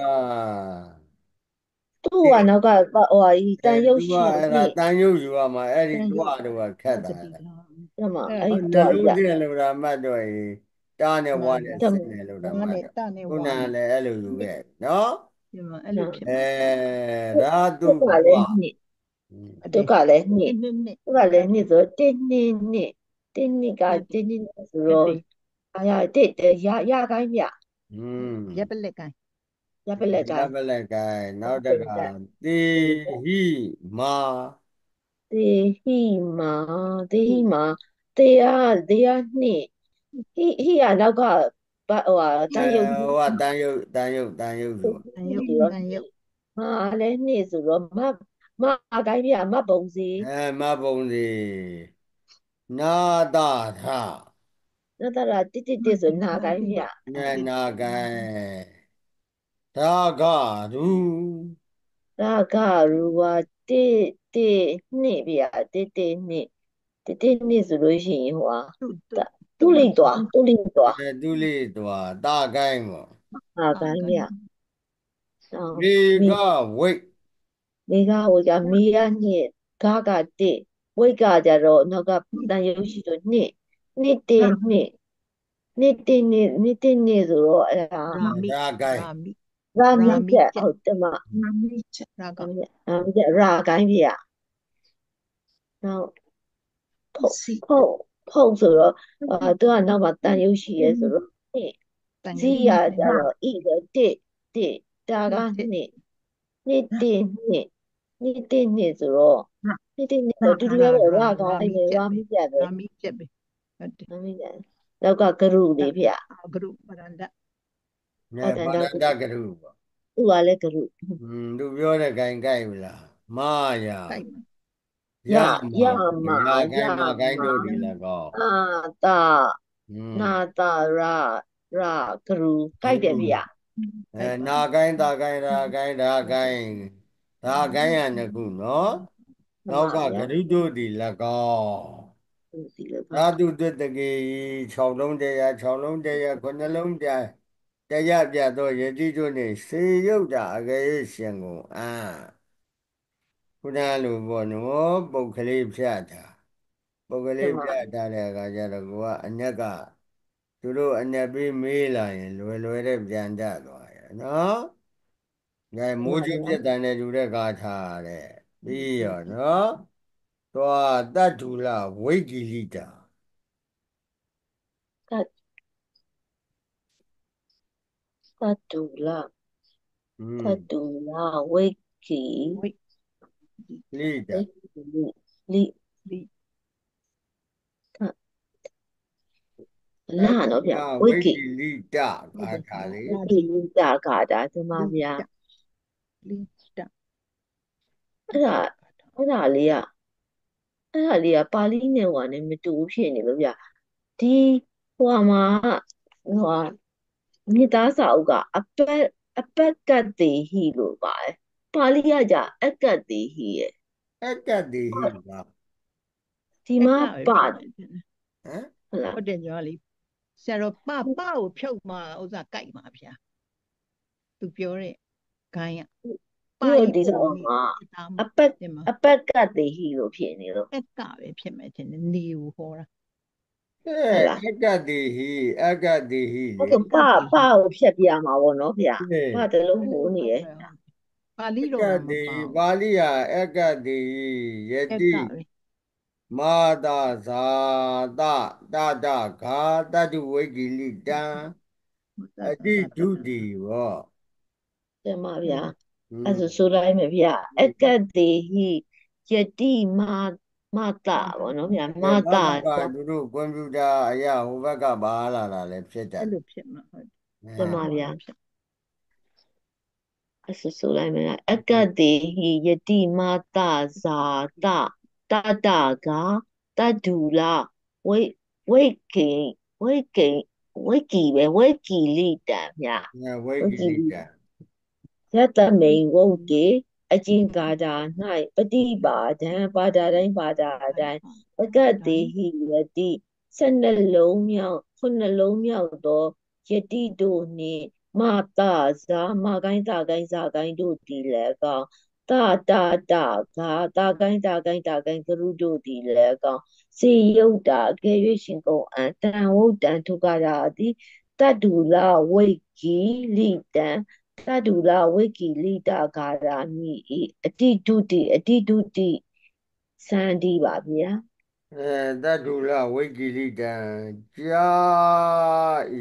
သူ့ကနောက်ကဟိုဟာဒီတအဲန်ရုပ်သူကရှိအဲ့ဒါနေတန်ရုပ်ယူရမှာအဲ့ဒီတန်ရုပ်တွားတော့ခက်တာတတိတဲ့လားတမအဲ့အဲ့ဒါဒီဟုတ်တော့တယ်ရတလူးတင်လို့ဒါမှတ်တော့တားနဲ့ဝါနဲ့တမစစ်နေလို့ဒါဝါမှတ်နဲ့တော့တနဲ့ခုဝါနနဲ့လည်းအဲ့လိုယူခဲ့နော်ဒီမှာအဲ့လိုဖြစ်အဲမှာရာသူသူကလည်းတွားနှစ်อืมဟုတ်တသူယ်ကလည်းနှစ်နှစ်နှစ်နှစ်သူကလည်းနှစ်ဆိုတင်းနှစ်နှစ်တင်းနှစ်ကဟုတ်တယ်တင်းနှစ်ဆိုဟုတ်တော့တယ်အာရတစ်တယ်ရရကိုင်းဗျอืมရပ်ပလက်ကိုင်းရပလက်ကိုရင်းပလက်ကိုင်းနောက်တဟုတ်ကကဲ့သေဟိမာတေဟိမာတေဟိမာတေအားတေအားနှစ်ဟိဟိကနောက်ကဘဟိုဟာတအဲန်ရုပ်ဟိုကတန်ရုပ်တန်ရုပ်တန်ရုပ်ဆိုတန်ရုပ်ဆိုတော့တန်ရုပ်မာလည်းနှစ်ဆိုတော့မမကိုင်းဗျမပုံစီအဲမပုံစီနာတာထနတရတိတိတိဆိုနာကိုင်းဗျဉာဏ်နာကိုင်းဒါကရူရာဂရူဝါတိတိနှစ်ဗျတိတိနှစ်တိတိနှစ်ဆိုလို့ရှိရင်ဟိုဟာသူသူတူလိသွားတူလိသွားအဲသူလေးတော်တာကိုင်းပေါ့နာကိုင်းဗျအောင်လေမိကဝိတ်မိကဟိုကမိရနှစ်ဂါကတိဝိတ်ကကြတော့နောက်ကတန်ရုပ်ရှိတော့နှစ်နှစ်တင်နှစ်နှစ်တင်နှစ်နှစ်တင်နှစ်ဆိုတော့အဲ့ဒါရာမိဒါကိုင်းရာမိရာမိရာမိချက်ချက်ဟုတ်တယ်မနာမည်ချက်ရာကရာမိချက်ရာမိချက်ရာကိုင်းဗျနောက်ဖုတ်စီဖုတ်ဖုတ်ဆိုတော့အာသူကနောက်မှာတန်ရုပ်ရှိရဲဆိုတော့နှစ်တန်ဇီရုပ်ရကြတော့ဣကတစ်တစ်ဒါကတစ်နှစ်နှစ်တင်နှစ်နှစ်တင်နှစ်ဆိုတော့ရနှစ်တင်နှစ်ဆိုတူတူပဲပေါ့ရာကိုင်းပဲရာမိချက်ပဲရာမိချက်ပဲဟုတ်တယ်ရာမိချက်နောက်ကဂရုလေးဗျအာဂရုပရန္တငယ်ပါဏတကရုပေါ့သူကလည်းဂရုอืมသူပြောတဲ့ကိုင်းကိုက်ဘူးလားမာယာတိုက်ရရရမာမာနာကိုရင်းနာကိုင်းမာတို့ဒီလည်းကောအာတာอืมနာတာရရဂရုကြိုက်တယ်ဗျအဲနာကိုင်းတာကိုင်းဒါကိုင်းဒါကိုင်းဒါကိုင်းရနှစ်ခုနော်မှန်နောပါက်ကဗျာဂရုတို့ဒီလည်းကောသူစီလို့ပါဓာတုတတကေခြောက်လုံးတရားခြောက်လုံးတရားခုနှလုံးပြတရားပြတော့ယတိတို့နေစေရုပ်တာအကယ်၍ရှင်ကုန်အာခုနလိုပေါ့နော်ပုတ်ကလေးဖြတ်တာပုတ်ကလေးဖြတ်တာတဲ့အခါကျတော့ကိုကအ낵ကသူတို့အ낵ပေးမေးလာရင်လွယ်လွယ်တဲ့ပြန်တတ်သွားရဲ့နော်ငယ်မိုးကြီးပြတ်တန်တဲ့လူတဲ့ကားထားတဲ့ပြီးရောနော်သွားတတ္ထုလဝိကိလိတာတတတူလာอืတมတူလာဝိကီဝိလိဝိတာကီလိလိလာနော်ဗျဝိဝိကီကိလိတာကာထာလေဝိကီလိတာကတာဒီမှာဗျာလိတအဲ့ဒါအဲ့ဒါလေးကအဲ့ဒါလေးကပါဠိနဲ့ဟိုနဲ့မတူဘူးဖြစ်နေလို့ဗျဒီဟိုမှာဟိုဟာမြေသားစာအုပ်ကအပက်အပက်ကတ်တေဟိလို့ပါတယ်ပါဠိကကြအက်ကတ်တေဟိရဲ့အက္ကတိဟိပါဒီမှာပါပါဟမ်ဟုတ်လားဟုတ်တယ်ညီမလေးဆရာတော်ပပကိုဖြုတ်မှဥစ္စာကြိုက်မှာဗျာသူပြောတဲ့ဂိုင်းကဒီလိုဒီဆိုမှာတာမအပက်ဒီမှာအပက်ကတ်တေဟိလို့ဖြစ်နေလို့အက်ကပဲဖြစ်မယ်ထင်တယ်နေကိုဟောတာအဲဟုတ်လားအက္ကတိဟိအက္ကတိဟိအဲ့လေဒါပါပါကိုဖြတ်ပြရမှာပေါ့နော်ဗျာဟဲ့ပါတလုံးဟိုနေရယ်ပါဠိအက္တော်ကတော့မတိပါဘူးပါဠိဟာအက္ကတိယအက်တိကပဲမာတာဇာတတတဂါတတုဝိကိလိတံအတိဒုတိဘောတင်ပါဗျာอืအဲ့มဆိုဆိုလိုက်မယ်ဗျာအကတ်တေဟိယတိမာမတာပေါ့နော်ဗျာမကဲမတာကကသူတို့ကွန်ပျူတာအရာဟိုဘက်ကပါလာတာလည်းဖြစ်တတ်အဲ့လိုဖြစ်မှာဟုတ်တမဗျာဖြစ်အဆူဆိုလိုက်မယ်အကတိဟိယတိမတာဇာတတတကတဒူလာဝိဝိကိဝိကိဝိကီပဲဝိကီလိတံဗျာအဲဝိဝိကိကီလိလိတံယတမိန်ဝုတ်ကေအကျင်ကာတာ၌ပฏิပါဒံပါဒတိုင်းပါဒတိုင်းအကတိဟိယတိဆက်နှလုံးမြောက်ခုနှလုံးမြောက်သောယတိတို့နှင့်မတဇာမကိုင်းတာကိုင်းဇာကိုင်းတို့သည်လည်းကောင်းတတတဂါတာကိုင်းတာကိုင်းတာကိုင်းကရုတို့သည်လည်းကောင်းစေယုတ်တာအကယ်၍ရှင်ကုန်အံတံဝုတ်တံထုကရာသည်တတ္တူလဝိတ်ကီလိတံတတုလဝိကိလိတဂါရာမိဤအတိတုတိအတိတုတိစန္ဒီပါဗျာအဲတတ္တုလဝိကိလိတံကြာဤ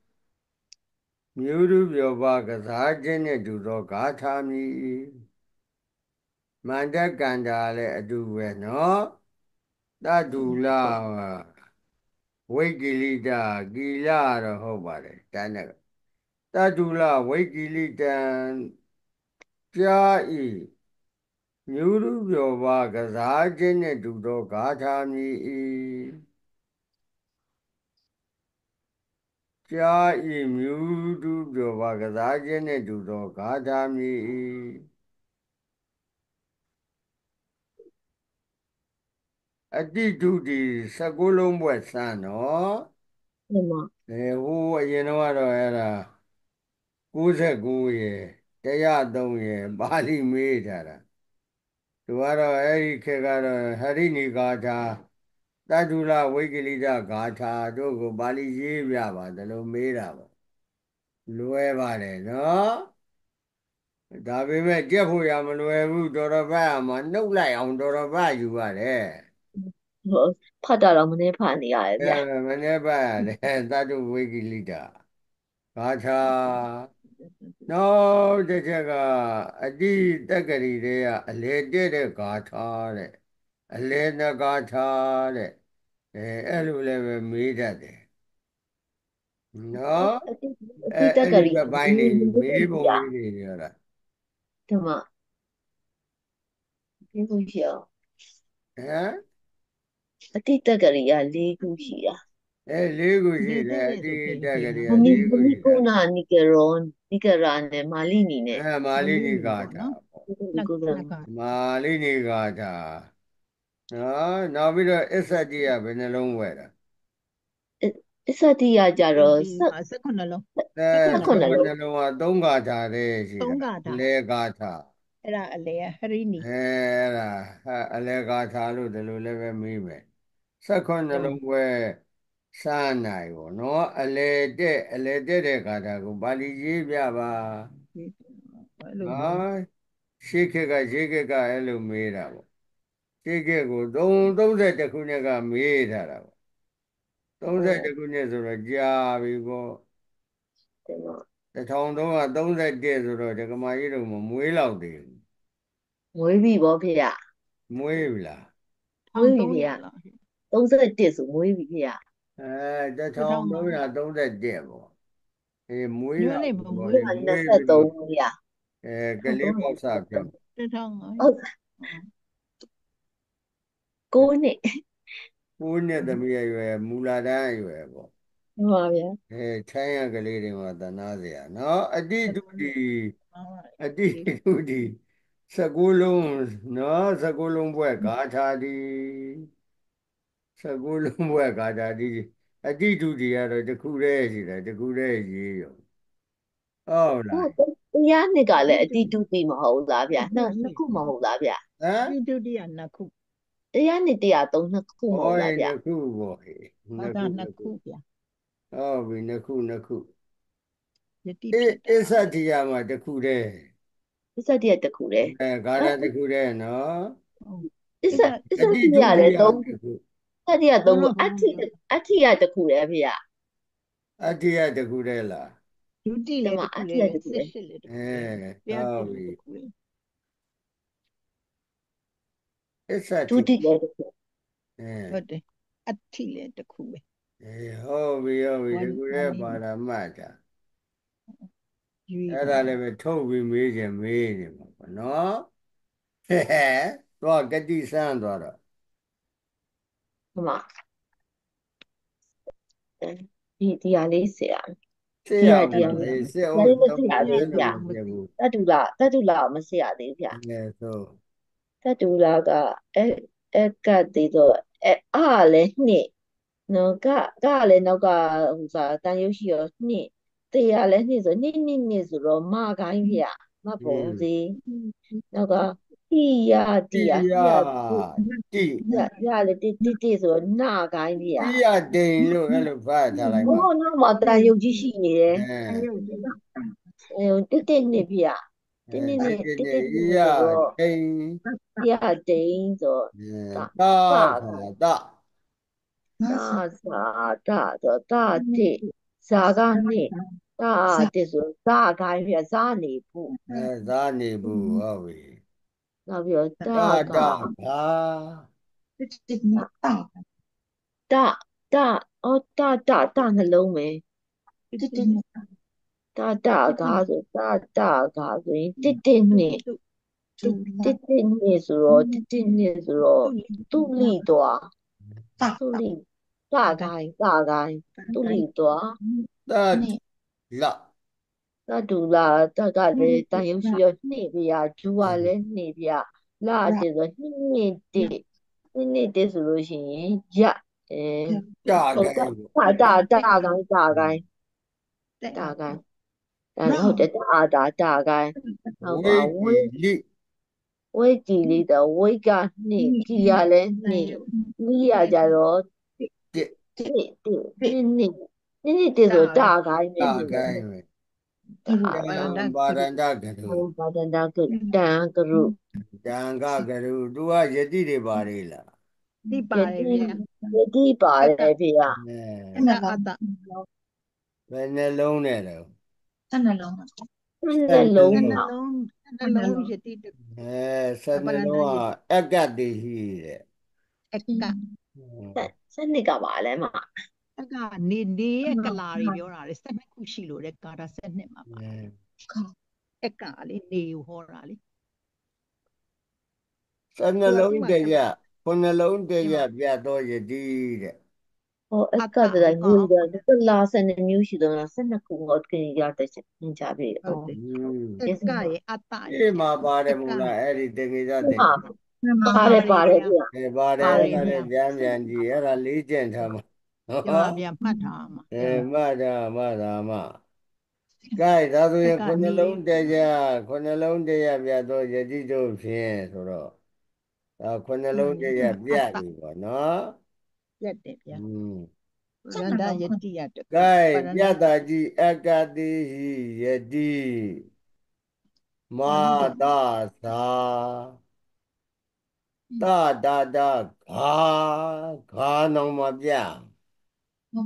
မြို့သူပြောပါကစားခြင်းနဲ့တူသောဂါထာမည်မန္တကန္တာလည်းအတူပဲနော်တတ္တုလဝိကိလိတကီလတော့ဟုတ်ပါတယ်တန်းနဲ့တတ္တုလဝိကိလိတံကြာဤမြို့သူပြောပါကစားခြင်းနဲ့တူသောဂါထာမည်ကြာဤမြို့သူပြောပါကစားခြင်းနဲ့တူသောဂါထာမည်အတိတုတိစကုလုံးဘွဲ့ဆန်းနော်ဒီမှာအဲဟိုအရင်တော့ကတော့အဲ့ဒါကိုးကိုးရယ်၁၀၃ရယ်ပါဠိမေးထားတာသူကတော့အဲ့ဒီခေတ်ကတော့ဟရိနိဂါထာတတ္တုလဝိကိလိတဂါထာတို့ကိုပါဠိရေးပြပါဒါလို့မေးတာပေါ့လွယ်ပါတယ်နော်ဒါပေမဲ့ကြက်ဖို့ရမလွယ်ဘူးတော်တော်ပတ်မှာနှုတ်လိုက်အောင်တော်တော်ပတ်ယူပါတယ်ဟိုဖတ်တာတော့မနေဖတ်နေရတယ်အဲဗျာမနေ့ပတ်ရတယ်တတ္တုဝိကိလိတဂါထာနောက်တစ်ချက်ကအတိတက္ကရီတွေကအလေတက်တဲ့ဂါထာတဲ့အလေနဂါထာတဲ့အဲအဲ့လိုလည်းပဲမေးတတ်တယ်နော်အတိအအဲတိတက္အဲ့ကဒီရီဘက်ပိုင်းနေမေးပုံဗျာလေးတွေပြောတာဒီမှာဒီခုရှိအောင်ဟမ်အတိတက္ကရီက၄ခုရှိတာအဲလေးခုရှိတယ်အတိတက္ကရီကမနိလေးမခုနိရှိကုတာဏနိကရောနိကရာနဲ့မာလိနီနဲ့အဲမာလိနိဂါထာပေါ့နှစ်ကုသနှစ်ကမာလိနိဂါထာနော်နောက်ပြီးတော့အစ္ဆတိကဘယ်နှလုံးဝယ်တာအစ္စတိယကြတော့ဒီစက်မှာ၁၈လုံးအဲ၁၇ဘယ်လုံးနှလုံးကသုံးဂါထာတည်းရှိသုံးတာဂါထာလေဂါထာအဲ့ဒါအလေဟရိနီအဲအဲ့ဒါဟာအလေဂါထာလို့ဒီလိုလည်းပဲမေးမယ်၁၈လုံးဝယ်စားနိုင်ပေါ့နော်အလေတက်အလေတက်တဲ့ဂါထာကိုပါဠိရေးပြပါအဲ့လိုနော်ရှေးခေတ်ကရှေးခေတ်ကအဲ့လိုမေးတာပေါ့ရှေးခေတ်ကိုသုံးသုံး၁ခုနှစ်ကမေးထားတာပေါ့သုံး၁ခုနှစ်ဆိုတော့ကြာပြီပေါ့ဒီမှာတထောင်သုံးရာသုံး၁ဆိုတော့ဒကမာကြီးတို့မမွေးလောက်သေးဘူးမွေးပြီဗောဖေရမွေးပြီလားမွေးပြီဖေရလား၃၁ဆိုမွေးပြီဖေရအဲတထောင်သုံးရာသုံး၁ပေါ့အေးမွေးညလောက်နေပြီမပေါ့မွေးလေဒီမှာမွေး၂၃ပြီးဖေရအဲကလေးပေါက်စဖြစ်မှာတစ်ထောင်ဟုတ်ကိုးနှစ်ကိုးနှစ်သမီးအရွယ်မူလာတန်းအရွယ်ပေါ့ဟုတ်ပါဗျာအဲထိုင်းရကလေးတွေမှာတနာစရာနော်အတိတုတိအတိတုတိစကုလုံးနော်စကုလုံးဘွဲ့ဂါထာတိစကုလုံးဘွဲ့ဂါထာတိအတိတုတိကတော့တခုတည်းရှိတယ်တခုတည်းရေးရောဟုတ်လားတရားနှစ်ကလည်းအတိတုတိမဟုတ်လားဗျာနှစ်နှစ်ခုမဟုတ်လားဗျာဟမ်ဒီဒုတိယနှစ်ခုတရားနှစ်တရားသုံးနှစ်ခုမဟုတ်လားဗျာနှစ်ခုပေါ့ဟေးဘာနှစ်သာခုနှစ်ခုဗျာဟုတ်ပြီနှစ်ခုနှစ်ခုယတိအေးဖြစ်အတာစ္ဆတိယမှာတခုတည်းအစ္စတိယတစ်ခုတည်းအဲဂါထာတခုတည်းနော်အစ္စအစ္စအတိတိဒုယတိလည်းယသုံးတခုအစ္စတိယသုံးခုအဋ္ဌိအဋ္ဌိယတစ်ခုတည်းဖေရအတ္တိယတခုတည်းလားဒုတိဒီလည်းမှာတစ်အခုဋ္ဌိလေယတစ်ခုတစစ်ည်းရှစ်လည်းတစ်အဲခုလေတရားဟုတ်ပြပြီတစ်ခုလေအစ္ဆဒုတိတိယတစ်ခုအဲဟုတ်တယ်အဋ္ဌိလည်းတစ်ခုပဲအေးဟုတ်ပြီဟုတ်ပြီဝါဒီကူရဲ့ပါရမတ်တာရွေးအဲ့တာဒါလည်းပဲထုတ်ပြီးမေးခြင်းမေးနေမှာပေါ့နော်ဟဲ့ဟဲ့တော့ကတိစမ်းသွားတော့ဟိုမှာဒီဒီဟာလေးဆရာစစ်ဒီရဟာအောင်ဒီဟာပါလေးလေစစ်ဒါအောင်လေးမတော့ဆရာဘယ်သေးလိုဗျာမဖြစ်ဘူးတတ္တူလတတ္တူလမဆရာသေးဗျာအဲဆိုတတ္တူလကအဲအဲကတ်သေးတော့အဲအားလည်းနှစ်နော်ကကလည်းနောက်ကဟိုစာတန်ရုပ်ရှိရောနှစ်တရားလည်းနှစ်ဆိုနှစ်နှစ်နှစ်ဆိုတော့မကိုင်းဗျာမပေါ်စီနောက်ကဟိယတိတိယယဟိယတိတိရရလေတိတိတိဆိုတော့နာကိုင်းဗျာတိယတိန်လို့အဲ့လိုဖတ်ထားလိုက်ပါဘောနောက်မှာတန်ရုပ်ကြီးရှိနေတယ်အဲအဲတိတိနှစ်ဗျာအဲတိနှစ်တိနှစ်တိတိတိတိဣနှစ်ယဆိုတော့တိန်ရတိန်ဆိုအဲတာတာတာဆိုတာတတာသာတာဆိုတာတိဇာကနှစ်တာတိဆိုဇာကိုင်းပြဇာနေဖို့အဲဇာနေဘူးဟုတ်ပြီနောက်ပြီးတော့တာတာကတာဘာတစ်တစ်နှစ်တာတာတာအော်တာတာတာနှလုံးပဲတစ်တစ်နှစ်တာတာကားဆိုတာတာကားဆိုရင်တစ်တစ်နှစ်တူတစ်တစ်နှစ်ဆိုတော့တစ်တစ်နှစ်ဆိုတော့သူလိသွားတာသူလိတာကိုင်းတာကိုင်းသူလိသွားတာနှစ်လတတူလာတကလည်းတန်ရုပ်ရှိရနှိမ့်ပြဒူကလည်းနှိမ့်ပြလာတဲ့ဆိုနှိမ့်နှိမ့်တဲ့နှိမ့်နှိမ့်တဲ့ဆိုလို့ရှိရင်ရအဲတာဟုတ်ကိုတာင်းတာတာတာကိုင်းတာကိုင်းတဲ့တာကိုင်းအဲဟုတ်တယ်တာတာတာကိုင်းဟုတ်ဝိပါဝိတိလိဝိကြည်လေးတော့ဝိကနှိမ့်ကြည်ရလည်းနှိမ့်လိရကြတော့တိတစ်တစ်နှိမ့်နှိမ့်နှိမ့်နှိမ့်တဲ့ဆိုတာကိုင်းပဲတာနှိမ့်ကိုင်းပဲတာပါရဏပါရဏကရုဟိုပါဒန္တာကတံကရုတံကကရုသူကယတိတွေပါလေလားတိပါတယ်ဗျာယတိပါတယ်ဗျာအဲအတအတ္တဘယ်နှလုံးနဲ့တော့တစ်နှလုံးနှလုံးနှမှာလုံးနှလုံးယတိတအဲဆက်နှလုံးကအကတ်တေရှိတဲ့အကစနစ်ကပါလဲမှာအကနေနေရဲ့ကလာတွေပြောတာလေစက်နှစ်ခုရှိလို့တဲ့ကာတာစက်နှစ်မှာပါအကလေနေကိုဟောတာလေဆက်နှလုံးတရခုနှလုံးတရပြတ်တော့ယတိတဲ့ဟောအကတည်းကငွေတော့တလားစနေမျိုးရှိတော့စနစ်ကူငေါကင်းရတဲ့ချက်သင်ကြပြီဟုတ်တယ်อืมအကရဲ့အတ္တဒီမှာပါတယ်မလားအဲ့ဒီတင်ကြီးစားတင်ပါတယ်ပါတယ်ဗျာအဲပါတယ်အဲ့ဒါလည်းကြမ်းပြန်ကြည့်အဲ့ဒါလေးကျင့်ထားမှာကျမပြန်မှတ်ထားမှာအဲမတာမတာမကဲဒါဆိုရင်ခုနှလုံးတရခုနှလုံးတရပြတ်တော့ယတိတို့ဖြင့်ဆိုတော့ဒါခုနှလုံးတရပြတ်ပြီပေါ့နော်ပြတ်တယ်ဗျာอืมရန္တယတိယတကဲပြတ်တာကြည့်အကတိဟိယတိမာတာသာတာတာတာဂါဂါနောင်မပြဟုတ်ပါ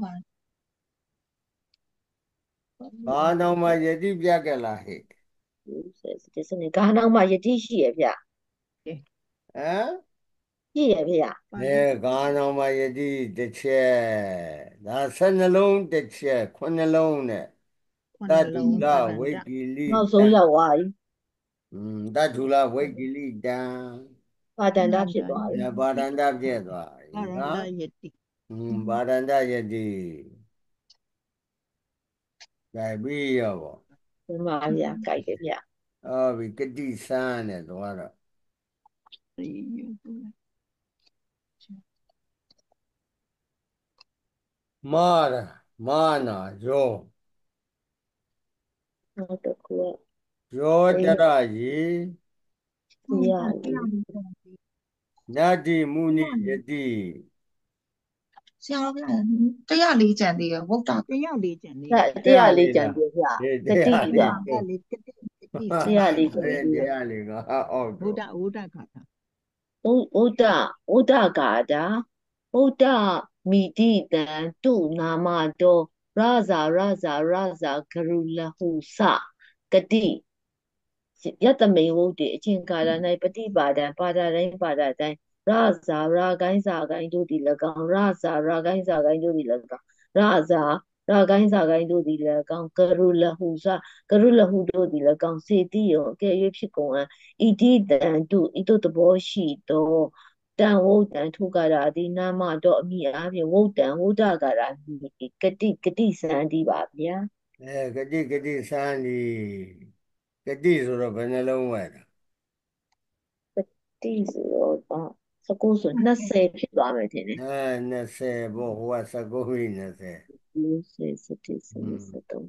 ဘာနောင်မယတိပြတ်ကြလားဟဲ့ဒီစနစ်ကားနောက်မှာယတိရှိရဗျာဟမ်ရှိရဗျာအဲကာနောင်မယတိတစ်ချက်ဒါဆက်နှလုံးတစ်ချက်ခုနှလုံးနဲ့တတုလဝိကိလိနောက်ဆုံးရောက်သွားပြီอืมတတုလဝိကိလိတံပါဒန္တာဖြစ်သွားပြီအဲဘာဒန္တပြည့်သွားပြီပါရနော်ဏယတိอืมဘာဒန္တယတိကြိုက်ပြီးရောပေါ့ဒီမှာဗျာကြိုက်တယ်ဗျာဟောပြီကတိစမ်းနဲ့သွားတော့မာရမာနာယောနောက်တစ်ခုကယောတရယေတရားလေးနတ္တိမုနိယတိဆရာတော်ကတရားလေးကြံသေးရဝုတ်တာတရားလေးကျန်လေးတရားလေးကြံပြဗျာဟေးတတိတရားဗျာတရားလေးတတိတတိတရားလေးကြံဟေးပြတရားလေးကအောက်ဘုဒ္ဓတော့ဝုဒ္ဓခါတာဥဥဒ္ဒဥဒ္ဒကာတာဥဒ္ဒမိတိတံတုနာမတောရဇာရဇာရဇာဂရုလဟုစကတိယတမေဝုတ်တိအချင်းကာလ၌ပฏิပါဒံပါဒတိုင်းပါဒတိုင်းရဇာရာကိုင်းစာကိုင်းတို့သည်၎င်းရဇာရာကိုင်းစာကိုင်းတို့သည်၎င်းရဇာရာကိုင်းစာကိုင်းတို့သည်၎င်းကရုလဟုစကရုလဟုတို့သည်၎င်းစေတိယောအကယ်၍ဖြစ်ကုန်အံ့ဣတိတံတုဤသို့သဘောရှိသောတံဝုတ်တံထုကာရာသည်နာမတော့အမိအားဖြင့်ဝုတ်တံဝုဒ္ဒကာရာကတိကတိစံတိပါဗျာအဲဂတိဂတိစံဒီဂတိဆိုတော့ဘယ်နှလုံးဝဲတာကတိဆိုတော့စကုဆို20ဖြစ်သွားမယ်ထင်တယ်အဲ20ပေါ့ဟိုက19ပြီး20 20 17 13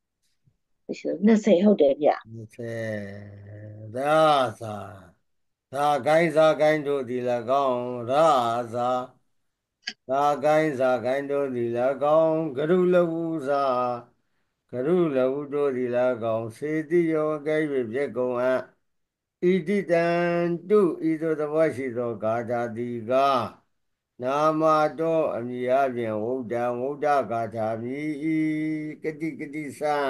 20ဟုတ်တယ်ဗျ 20သာသာသာကိုင်းစာကိုင်းတို့သည်၎င်းရာသာသာကိုင်းစာကိုင်းတို့သည်၎င်းဂရုလဟုစာဂရုလဟုတို့သည်၎င်းစေတိယောအကဲ့၍ဖြစ်ကုန်အံ့ဣတိတံတုဤသို့သဘောရှိသောဂါထာတိကားနာမတော်အမည်အပြင်ဝုဒ္ဒံဝုဒ္ဒဂါထာမြည်ဤကတိကတိစံ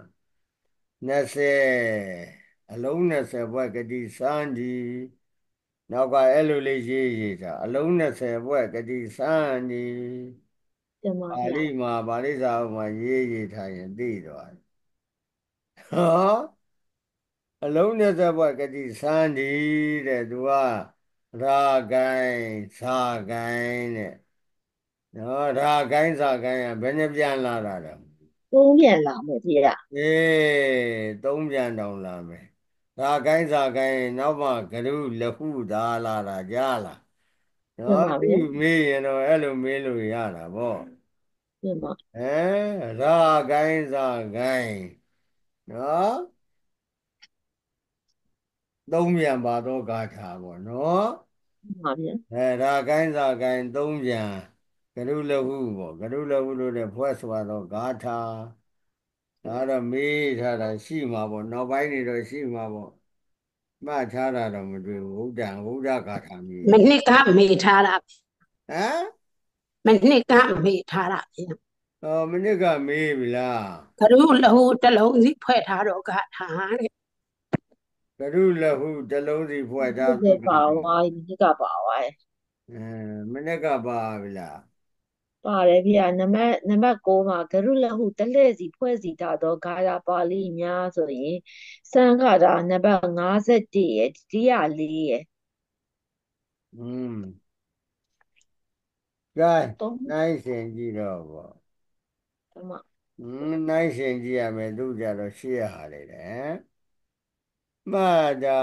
20အလုံး20ဘွဲ့ဂတိစံဒီနောက်ကအဲ့လိုလေးရေးရေးတာအလုံး20ဘွဲ့ဂတိစံဒီတင်ပါပါဗျာဠိမှာပါဠိစာအုပ်မှာရေးရေးထားရင်သိသွားတယ်ဟောအလုံး20ဘွဲ့ဂတိစံဒီတဲ့သူကရာဂိုင်းစာဂိုင်းတဲ့နော်ရာဂိုင်းစာဂိုင်းကဘယ်နှပြန်လာတာလဲသုံးပြန်လာမယ်ဗျာအေးသုံးပြန်တောင်လာမယ်ရာဂိုင်းစာဂိုင်းနောက်မှဂရုလဟုသာလာတာကြားလားတင်နော်သူပါဗျာမေးရင်တော့အဲ့လိုမေးလို့ရတာပေါ့တင်ပါအဲရာဂိုင်းစာဂိုင်းနော်သုံးပြန်ပါတော့ဂါထာပေါ့နော်တင်ပါဗျာအဲရာဂိုင်းစာဂိုင်းသုံးပြန်ဂရုလဟုပေါ့ဂရုလဟုလို့တဲ့ဖွဲ့ဆိုတော့ဂါထာဒါတော့မေးထားတာရှိမှာပေါ့နောက်ပိုင်းနေတော့ရှိမှာပေါ့မှတ်ထားတာတော့မတွေ့ဘူးဝုဒ္ဒံဝုဒ္ဒဂါထာမြည်မနစ်ကမေးထားတာဟမ်မနစ်ကမေးထားတာဗျာဟောမနစ်ကမေးပြီလားကရုလဟုတစ်လုံးစီဖွဲ့ထားတော့ဂါထာတဲ့ကရုလဟုတစ်လုံးစီဖွဲ့ထားဒီသောဂါပါထာဝါးဒီကပါဝါးအဲမနစ်ကပါပြီလားပါတယ်ဗျာနံပါတ်နံပါတ်9မှာဂရုလဟုတလဲ့စီဖွဲ့စီထားသောဂါထာပါဠိများဆိုရင်စံဂါထာနံပါတ်51ရဲ့တတိယလေးရဲ့อืมကဲသုံးနိုင်ရှင်ကြည့်တော့ပေါ့ဓမ္မอืมနိုင်ရှင်ကြည့်ရမယ်သူကြတော့ရှေ့ရဟာလေတဲ့မှတ်တာ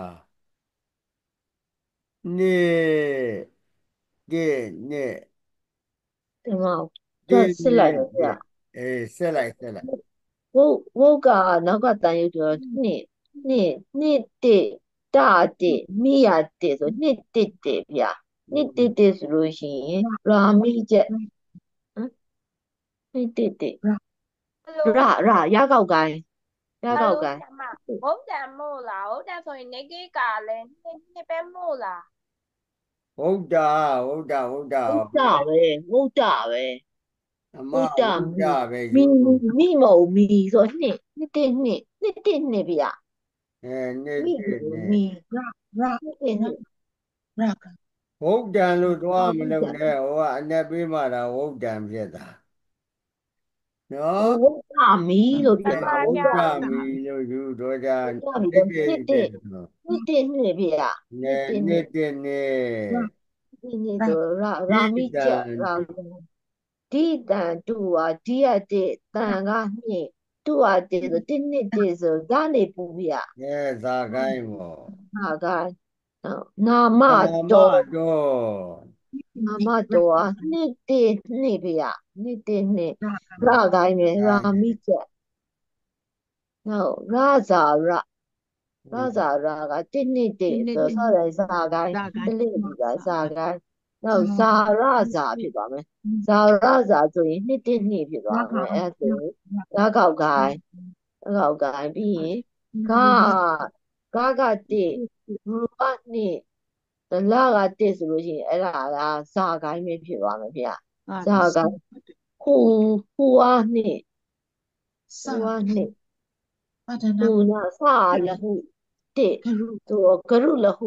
နှစ်တစ်နှစ်ဓမ္မတွတစ်က်စစ်နှစ်လိုက်တော့ဗျာတစ်အေးဆက်လိုက်ဆက်လိုက်ဝုတ်ဝုတ်ကနောက်ကတန်ရုပ်ကျော်နှစ်နှစ်နှစ်တစ်တာတစ်မိရတစ်ဆိုနှစ်တစ်တစ်ဗျာနှစ်တစ်တစ်ဆိုလို့ရှိရင်ရာမိချက်ဟမ်နှစ်တစ်တစ်ရရရကောက်ကိုင်းရကောက်ကိုင်းဗုဒ္ဓံမို့လားဗုဒ္ဓံဆိုရင်နေကိကလည်းနှစ်နှစ်ပဲမို့လားဝုဒ္ဒဝုဒ္ဒဝုဒ္ဒဝုဒ္ဒပဲဝုဒ္ဒပဲအမဝုဒ္ဒဝုဒ္ဒပဲမီယူမိမဟုတ်မီဆိုနှစ်နှစ်တစ်နှစ်နှစ်တစ်နှစ်ဗျာအဲနှစ်မိတစ်နှစ်မီရရနှစ်တစ်နှစ်ရကဝုဒ္ဒံလို့သွားမလို့နဲ့ဟိုကအနက်ပေးမှတာဝုဒ္ဒံဖြစ်တာနော်ဝုဒ္ဒမီလို့ပြအဲတာဝုဒ္ဒဝုဒ္ဒမီလို့ယူတော့ကြဝုဒ္ဒမီတိတော့တိနှစ်တတဲ့စ်နှစ်တစ်နှစ်ဗျာနဲနှစ်တစ်နှစ်နှစ်တစ်နှစ်နှစ်နှစ်ဆိုရာရာမိဒီတချက်န်ရာဒီတန်တူဟာဒီရတဲ့တန်ကနှစ်တူဟာတဲ့ဆိုတစ်နှစ်တစ်ဆိုဒါနေပူဗျာအဲဇာကိုင်းပေါ့ဟာကနာမနာမတော်တော်နာမတော်ဟာနှစ်တစ်နှစ်ဗျာနှစ်တစ်နှစ်ရာကိုင်းနဲ့ရာမိချက်ဟုတ်ရာဇာရရာဇာရကတစ်နှစ်တစ်ဆိုဆောရဇာကိုင်းတလေးဒီကဇာကိုင်းနောက်ဇာရဇာဖြစ်သွားမယ်ဇာရဇာဆိုရင်နှစ်တစ်နှစ်ဖြစ်သွားမယ်အဲ့ဒါဆိုရာကောက်ကိုင်းရာကောက်ကိုင်းပြီးရင်ဂါဂါကတစ်ရူပနှစ်တလကတစ်ဆိုလို့ရှိရင်အဲ့ဒါကဇာကိုင်းပဲဖြစ်သွားမယ်ဗျဇာကိုင်းဟူဟူအားနှစ်ဟူစအားနှစ်ပဒနာဟူနာစာလဟုတစ်ကရုသူကရုလဟု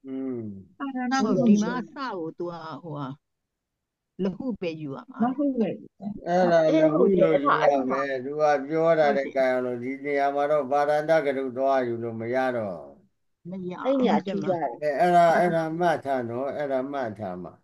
อืมပါရဏဟုတ်ကုဒီတ်မှာရှိအစကို तू ကဟိုဟာလဟုပဲယူရမှာမဟုတ်လေအဲ့ဒါအေးလည်းဟုဟုတ်တ်တယ်လို့အဲ့ဒါယူရအဲ့ဒါမယ်သူကပြောတာဟုတ်တဲ့တယ်ကံအောင်လို့ဒီနေရာမှာတော့ပါရဏကတုသွားယူလို့မရတော့မရအဲ့ညာဘူးထူးတဲ့ကြမှာတယ်အဲအဲ့ဒါအဲ့ဒါမှတ်ထားနော်အဲ့ဒါမှတ်ထားမှာ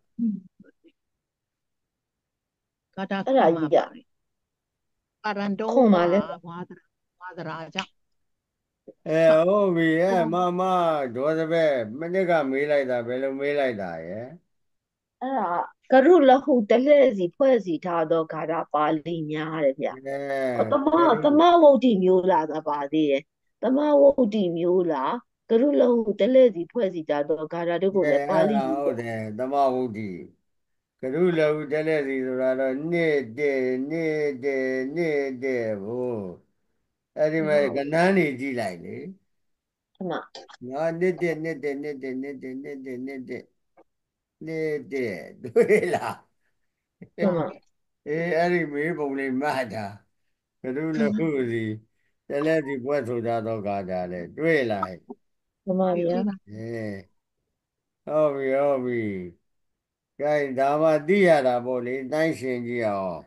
ကာတာအဲ့ခွဒါန်မှာကြီးကပါတယ်ပါရန်တုံးခွန်ကမှာလဲဝါဒရာဝါဒရာကြောင့်အဲစဟုတ်ပြီအဲခွန်မမဒေါ်စပည့်မနစ်ကမေးလိုက်တာဘယ်လိုမေးလိုက်တာရယ်အဲ့ဒါကရုလဟုတလှည့်စီဖွဲ့စီထားသောဂါထာပါဠိများတဲ့ဗျအဲအော် သမကရုသမဝုဒ္ဓိမျိုးလားသာပါသေးတယ်သမဝုဒ္ဓိမျိုးလားကရုလဟုတလှည့်စီဖွဲ့စီထားသောဂါထာတို့ကိုအဲလည်းပါအဲ့ဠိဒါကြီးဟုတ်ပေါ့တယ်သမဝုဒ္ဓိကရုလဟုတလဲစီဆိုတာတော့နှစ်တဲ့နှစ်တဲ့နှစ်တဲ့ဘို့အဲ့ဒီမဲ့ကဏ္ဍနေကြည့်လိုက်လေခဏနော်နှစ်တဲ့နှစ်တဲ့နှစ်တဲ့နှစ်တဲ့နှစ်တဲ့နှစ်တဲ့နှစ်တဲ့တွေ့လားခဏအေးအဲ့ဒီမေးပုံလေးမှတ်တာကရုလဟုစီတလဲစီဘွဲ့ဆိုကြတော့ကားကြလေတွေ့လားခဏဗျာအေးဟုတ်ပြီဟုတ်ပြီကဲဒါမှသိရတာပေါ့လေတိုင်းရှင်ကြည့်အောင်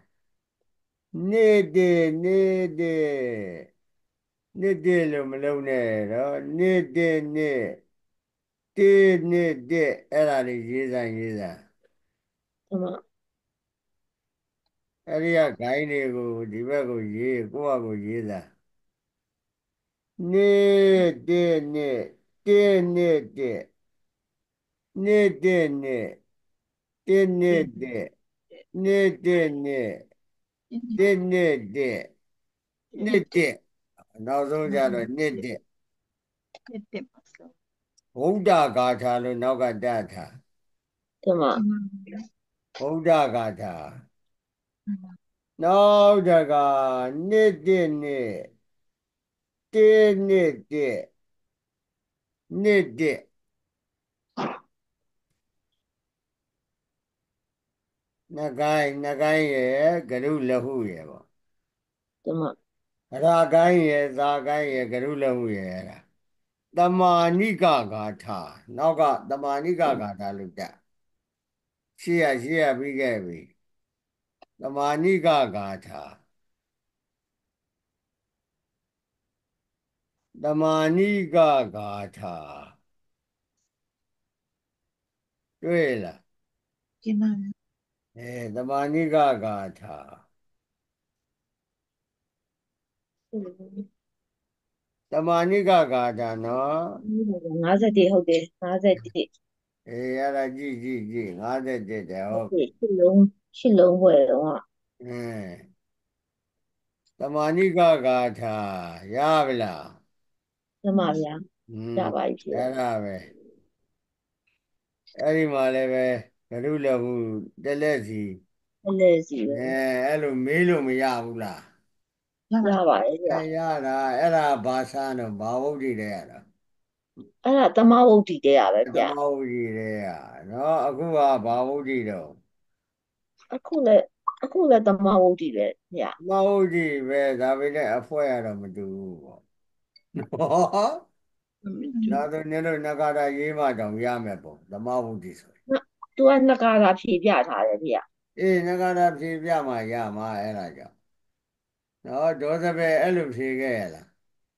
နေတဲ့နေတဲ့နေတဲ့လို့မလုံးနဲ့တော့နေတဲ့နှစ်တေးနေတဲ့အဲ့ဒါလေးရေးစမ်းရေးစမ်းခဏအဲ့ဒီကဂိုင်းတွေကိုဒီဘက်ကိုရေးကိုယ့်ဟာကိုရေးစမ်းနေတဲ့နှစ်တေးနေတဲ့နေတဲ့နှစ်တေးနေတဲ့နေတဲ့နှစ်တေးနေတဲ့နှစ်တဲ့နောက်ဆုံးကြတော့နှစ်တဲ့နှစ်တက်ပါဆုံးဗုဒ္ဓဂါထာလို့နောက်ကတတ်ထားခဏဗုဒ္ဓဂါထာနောက်တကနှစ်တဲ့နှစ်တေးနေတဲ့နှစ်တဲ့နှကိုင်းနှကိုင်းရဲ့ဂရုလဟုရဲ့ပေါ့ခဏအရာကိုင်းရဲ့ဇာကိုင်းရဲ့ဂရုလဟုရဲ့အဲ့ဒါတမာဏိကဂါထာနောက်ကတမာဏိကဂါထာလို့တတ်ရှေ့ရရှေ့ရပြီးခဲ့ပြီတမာဏိကဂါထာတမာဏိကဂါထာတွေ့လားဒီမှာအဲတမာဏိကဂါထာတမာဏိကဂါထာနော်ငါးဆယ်တစ်ဟုတ်တယ်ငါးဆယ်တစ်အေးအဲ့ဒါကြည့်ကြည့်ကြည့်ငါး၁၁တဲ့ဟုဟုတ် တ်တယ်ရှစ်လုံးရှစ်လုံးဘွယ်တော့အင်းတမာဏိကဂါထာရပြီလားခဏဗျာอืมရပါပြီအဲ့ဒါပဲအဲ့ဒီမှာလည်းပဲဂရုလဟုတလက်စီအဲ့လေစီပဲအဲအဲ့လိုမေးလို့မရဘူးလားရရပါပါတယ်ဗျာအဲရတာအဲ့ဒါဘာသာတော့ဘာဝုဒ္ဓိတဲ့ရတာအဲ့ဒါသမဝုဒ္ဓိတဲ့ရပဲသဗျာမာဝုဒ္ဓိတဲ့ရနော်အခုကဘာဝုဒ္ဓိတော့အခုလည်းအခုလည်းသမဝုဒ္ဓိပဲဗျာသမာဝုဒ္ဓိပဲဒါပေမဲ့အဖွဲရတော့မတူဘူးပေါ့နော်မတူဒါဆိုနင်တို့နဂါရရေးမှတောင်ရမယ်ပေါ့သမာဝုဒ္ဓိဆိုရင်သူကနှစ်ကားသာဖြေပြထားတယ်ဗျာအေးနဂါရဖြေပြမှရမှာအဲ့ဒါကြောင့်နော်ဒေါသပဲအဲ့လိုဖြေခဲ့ရလား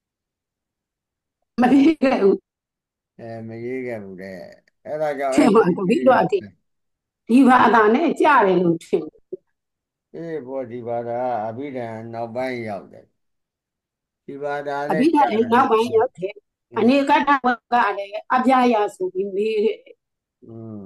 မရေးခဲ့ဘူးအဲမရေးခဲ့ဘူးတဲ့အဲ့ဒါကြောင့်ထင်အဲ့ပါလိုတပည့်တော်အတိဒီဘာသာနဲ့ကြားတယ်လို့ထင်အေးဘောဒီဘာသာအဘိဓမ္မာနောက်ပိုင်းရောက်တယ်ဒီဘာသာအနဲ့ဘိဓမ္မာကြားရဲ့နောက်ပိုင်းရောက်တယ်အနေကထဝကလည်းအပြာရဆိုပြီးမေးတယ်อืม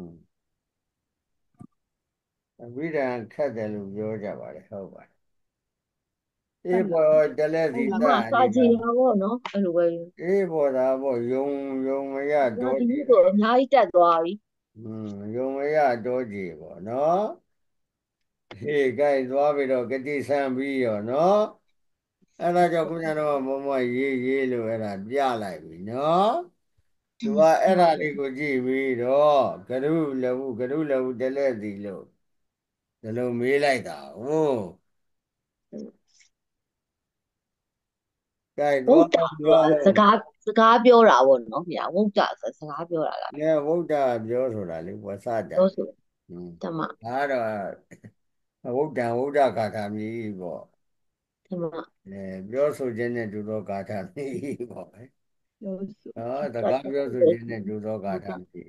အဘိဓမ္မာခက်တယ်လို့ပြောကြပါတယ်ဟုတ်ပါတယ်အေးဘောတလက်စီဒီတမှာတ်စာအနေကြည့်ကတာပေါ့နော်အဲ့လိုပဲအေးဘောဒါဘောယုံယုံမရဒါတော့ဒီကြည်နေ့ဆိုအများကြီးတက်သွားပြီอืมယုံမရတော့ကြည်ပေါ့နော်ဟေး gain သွားပြီးတော့ဂတိဆံပြီးရောနော်အဲ့ဒါကြောင့်ခုနကတော့မမရေးရေးလို့အဲ့ဒါပြလိုက်ပြီနော်သူကအဲ့ဒါလေးကိုကြည့်ပြီးတော့ဂရုလဟုဂရုလဟုတလက်စီလို့ဒီလိုမေးလိုက်တာဟုတ် gain ဗုဒ္သွားဓသွားစကားစစကားပြောတာပေါ့နော်ဗျာဝုဒ္ဒဆိုစကားပြောတာလားနဲဝုဒ္ဓပြောဆိုတာလေဝဆတံပြောဆိုอืมဓမ္မဒါကတော့ဝုဒ္ဓံဝုဒ္ဓဂါထာမြည်ပေါ့ဓမ္မအဲပြောဆိုခြင်းနဲ့တူသောဂါထာမြည်ပေါ့ပြောဆိုနော်စတတ်ကားပြောဆိုတယ်ခြင်းနဲ့တူသောဂါထာမြည်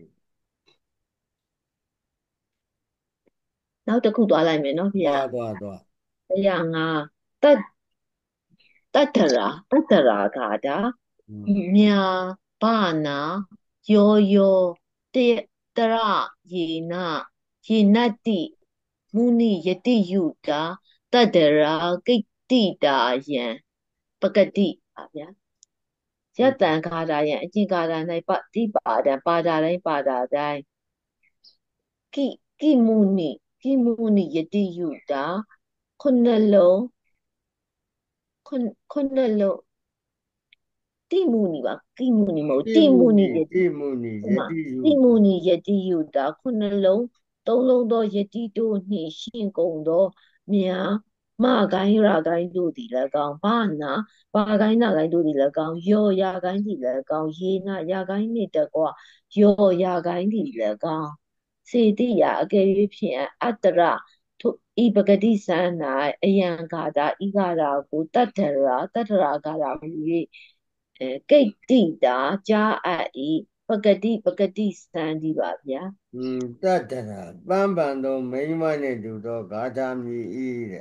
နောက်တစ်ခုသွားလိုက်မယ်နော်ဗျာသွားသွားသွားတရားငါတတ်တတ္တရာတတ္တရာဂါတာอืมမြာဘာနာယောယောတေတရယေနယေနတိမုနိယတိယုတာတတ္တရာကိတ္တိတာယံပကတိပါဗျာယတံခါတာယံအကျင့်ကာတာ၌ပတိပါဒံပါတာတိုင်းပါတာတိုင်းကိကိမုနိကိမုနိယတိယုတာခုနှစ်လုံးခုခုနှစ်လုံးတိမုနိပါကိမုနိမဟုတ်တိတိမုမုနိယတိနိတိမုနိယဒီမှာတိယုတိမုတာနိယတိယုတာခုနှစ်လုံးသုံးလုံးသောယတိတို့နှင့်ရှင်းကုန်သောမြာမကိုင်းရာကိုင်းတို့သည်၎င်းဘာနာဘာကိုင်းနာကိုင်းတို့သည်၎င်းယောရာကိုင်းသည်၎င်းယေနာရာကိုင်းနှင့်တကွယောရာကိုင်းသည်၎င်းစေတိယအကယ်၍ဖြင့်အတ္တရထိုဤပဂတိဆန္၌အယံဂါတာဤဂါတာကိုတတ္တရာတတ္တရာဂါတာဟူ၍အဲကိတ္တိတာကြားအပ်ဤပဂတိပဂတိစံဒီပါဗျာอืมတတ္တရာပန်းပန်သောမိန်းမနှင့်တူသောဂါထာမြည်ဤတဲ့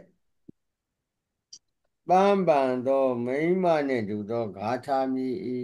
ပန်းပန်သောမိန်းမနှင့်တူသောဂါထာမြည်ဤ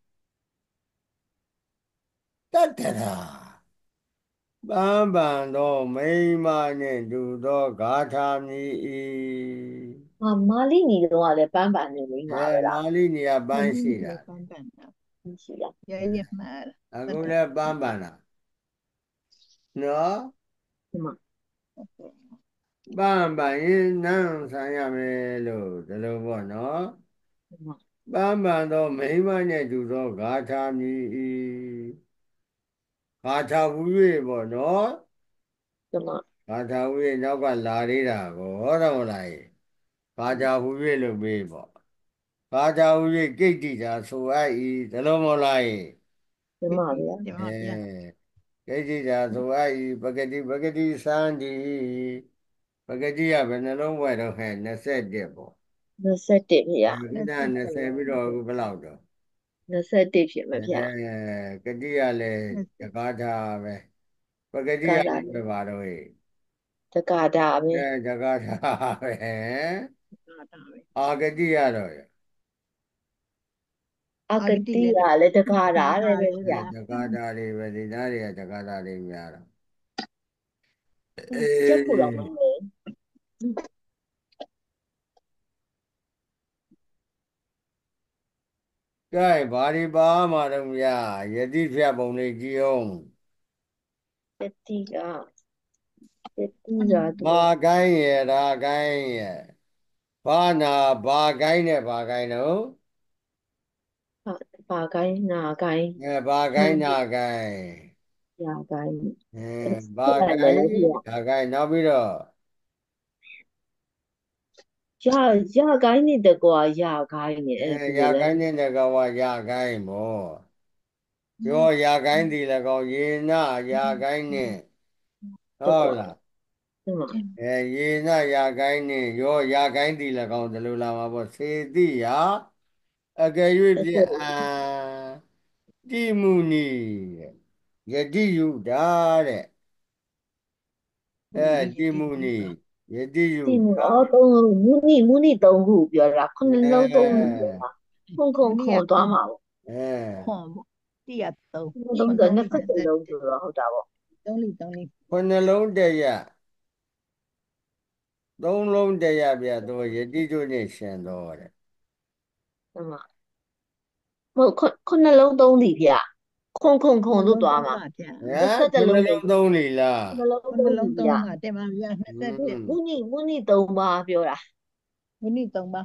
တတ္တရာပန်းပန်သောမိန်းမနှင့်တူသောဂါထာမြည်ဤဟာမာလိနီတော့လည်းပန်းပန်နေလိမ့်မှာအဲပဲလားမာလိနေရာပမန်းရှိလေးနေတာပန်းပန်းတာရှိလားရဲရဲမှားတာအခုတတ်တာလည်းပန်းပန်တာနော်ဒီမှာပန်းပန်ရင်နန်းဆိုင်ရမယ်လို့ဒီလိုပေါ့နော်ဒီမှာပန်းပန်သောမိန်းမနှင့်တူသောဂါထာမြည်ဤဂါထာဟူ၍ပေါ့နော်ဒီမှာဂါထာဟူ၍နောက်ကလာသေးတာကိုဟောတော့မလားဂါထာဟူ၍လို့ပြီးပေါ့ဂါထာဟူ၍ကိတ္တိတာဆိုအပ်ဤဒီလိုမဟုတ်လားဒီမှာဗျာဒီအဲမှာဗျာကိတ္တိတာဆိုအပ်ဤပဂတိပဂတိစံဒီပဂတိကဘယ်နှလုံးဘွယ်တော့ဟဲ့၂၁ပေါ့ยี่สิบเอ็ดဗျာအဲခုန 21 20ပြီးတော့အခုဘယ်လောက်တော့ยี่สิบเอ็ดဖြစ်မှာဗျာအဲကတိကလည်းတကားတာပဲပဂတိကကာတာလည်းပဲပါတော့ဟဲ့တက္ကတာပဲအဲတကားတာပဲတာတာပဲအာဂတိရတော့အအာကတိဂတိလည်းကလည်းတက္ကတတာတဲ့ကားတာပဲပဲဗျာတကားတာတွေပဲဒီသားတွေကတကားတာတွေများတော့အေကျက်ဖို့တော့မးလဲကဲဘာဒီပါမှတော့မြာယတိဖြတ်ပုံလေးကြည့်အောင်ယတိကယတိကဘာတော့ကိုင်းရတာကိုင်းရဘာနာဘာကိုင်းနဲ့ဘာကိုင်းတော့ဘာဘာကိုင်းနာကိုင်းအဲဘာကိုင်းနာကိုင်းရာကိုင်းအဲအဲ့ဘာဒါကိုင်းလည်းဗျာဒါကိုင်းနောက်ပြီးတော့ရာရာကိုင်းနေတကွာရာကိုင်းနေအဲအဲ့ဒါရာဘယ်လိုလဲကိုင်းတဲ့ကဝရာကိုင်းပေါ့ပြောရာကိုင်းဒီလည်းကောင်းယေနာရာကိုင်းနဲ့တကွာဟုတ်လားဒီမှာအဲယေနာရာကိုင်းနဲ့ရောရာကိုင်းဒီလည်းကောင်းဒီလိုလာမှာပေါ့စေတိယာအကယ်၍တစ်ဖြင့်အာဆက်တိမုနီတဲ့ယတိယုတာတဲ့အဲတိမုနီယတိယုတိမတာအော်သုံးမူနိမူနိသုံးခုပြောတာခုနှစ်အဲလုံးသုံးခုပြောတာခုံခုံမနေ့ခုံကခွန်သွားမှာပေါ့အဲခွန်ပေါ့တိရသုံးခုနှစ်လုံးခွန်ဆိုသုံးလေးยี่สิบเอ็ด 20 လုံးဆိုတော့ဟုတ်တာပေါ့သုံးလေးသုံးလေးခုနှလုံးတရသုံးလုံးတရပြတော့ယတိတို့နဲ့ရှင်တော့တဲ့ဒီမှာမဟုတ်ခုခုနှစ်လုံးသုံးစီဗျခုံခုံခုံနှလို့လုံးသုံးသွားမှာပါဗျာဟမ်ခုยี่สิบเอ็ดနှလုံးလေလုံးသုံးလီလားခုနှစ်လုံးခုနှသုံးစီဗျလုံးသုံးပါတင်ပါဗျာอื 21 มမူနိမူနိသုံးပါပြောတာမိနစ်သုံးပါ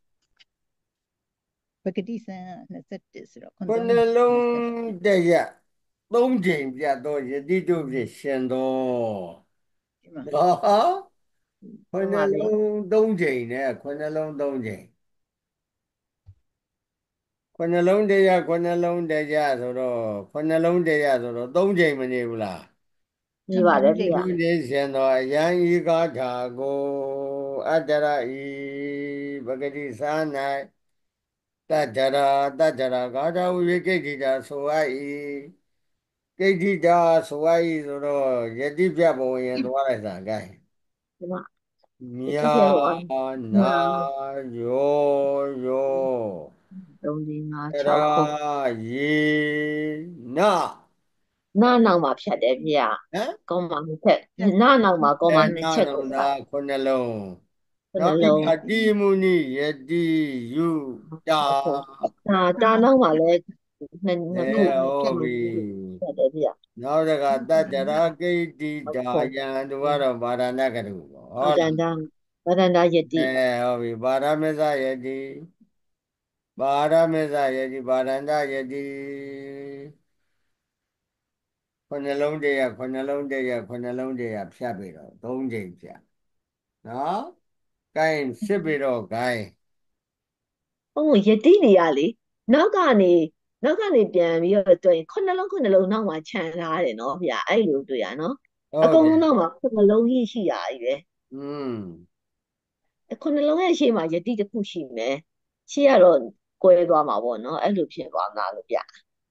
ပကတိဆန်21ဆိုတော့ခွန်ခုသုံးနှလုံး 21 တရသုံးချိန်ပြတော့ယတိတို့ဖြင့်ရှင်တော့ဒီမှာဟာခုဒီမှာနှလေလုံးသုံးချိန်နဲ့ခုနှလုံးသုံးချိန်ခုခုနှလုံးတရားခုနှလုံးတရားဆိုတော့ခုနှလုံးတရားဆိုတော့သုံးချိန်မနေဘူးလားနေပါတယ်ဗျာသူနေရှင်သောအယံဤကာထာကိုအတ္တရဤပဂတိသာ၌တတ္တရာတတ္တရာဂါထာဝိကိဋ္ဌိတာဆိုအပ်၏ကိဋ္ဌိတာဆိုအပ်၏ဆိုတော့ယတိပြဘဝင်ရင်သွားလိုက်တာကဲဒီမှာမြာတစ်ချက်ဟောနာယောယောသုံးလေးငါးတခြောရာက်ခုယေနနားနောက်မှာဖြတ်တယ်ဗျာဟမ်ကောင်းပါနှစ်ချက်နားနောက်မှာကောင်းပါနှစ်ချက်နောကိုင်ပါသာခုနှလုံးခုနောက်နှပြီးလုံးကတိမုနိယတိယုတာဒါတာနောက်မှာလည်းနှစ်အဲနှစ်ခုဟုတ်ပြီဖြတ်တယ်ဗျာနောက်တကတတ္တရာကိဋ္တိတာယံသူကတော့ဗာဒနာကတုပေါ့ဗဟုတ်ဒလားန္တဗဒန္တယတိအဲဟုတ်ပြီဗာဒမစ္စယတိဗာဒမစ္စယတိဗာဒန္တယတိခုနှလုံးတရားခုနှလုံးတရားခုနှလုံးတရားဖြတ်ပြီးတော့သုံးချိန်ဖြတ်နော်ကိုင်းစစ်ပြီးတော့ကိုင်းဟုတ်ယတိနေရလေနောက်ကနေနောက်ကနေပြန်ပြီးတော့တွေ့ရင်ခုနှလုံးခုနှလုံးနောက်မှာခြံထားတယ်နော်ဗျာအဲ့လိုတွေ့ရနော်ဟုအတ်ကုန်တယ်လုံးနောက်မှာခုနှလုံးကြီးရှိတာကြီးပဲอืมခုနှလုံးရဲ့ရှေ့မှာယတိတစ်ခုရှိမယ်ရှေ့ကတော့ကွဲသွားမှာပေါ့နော်အဲ့လိုဖြစ်သွားမှာလို့ဗျဟ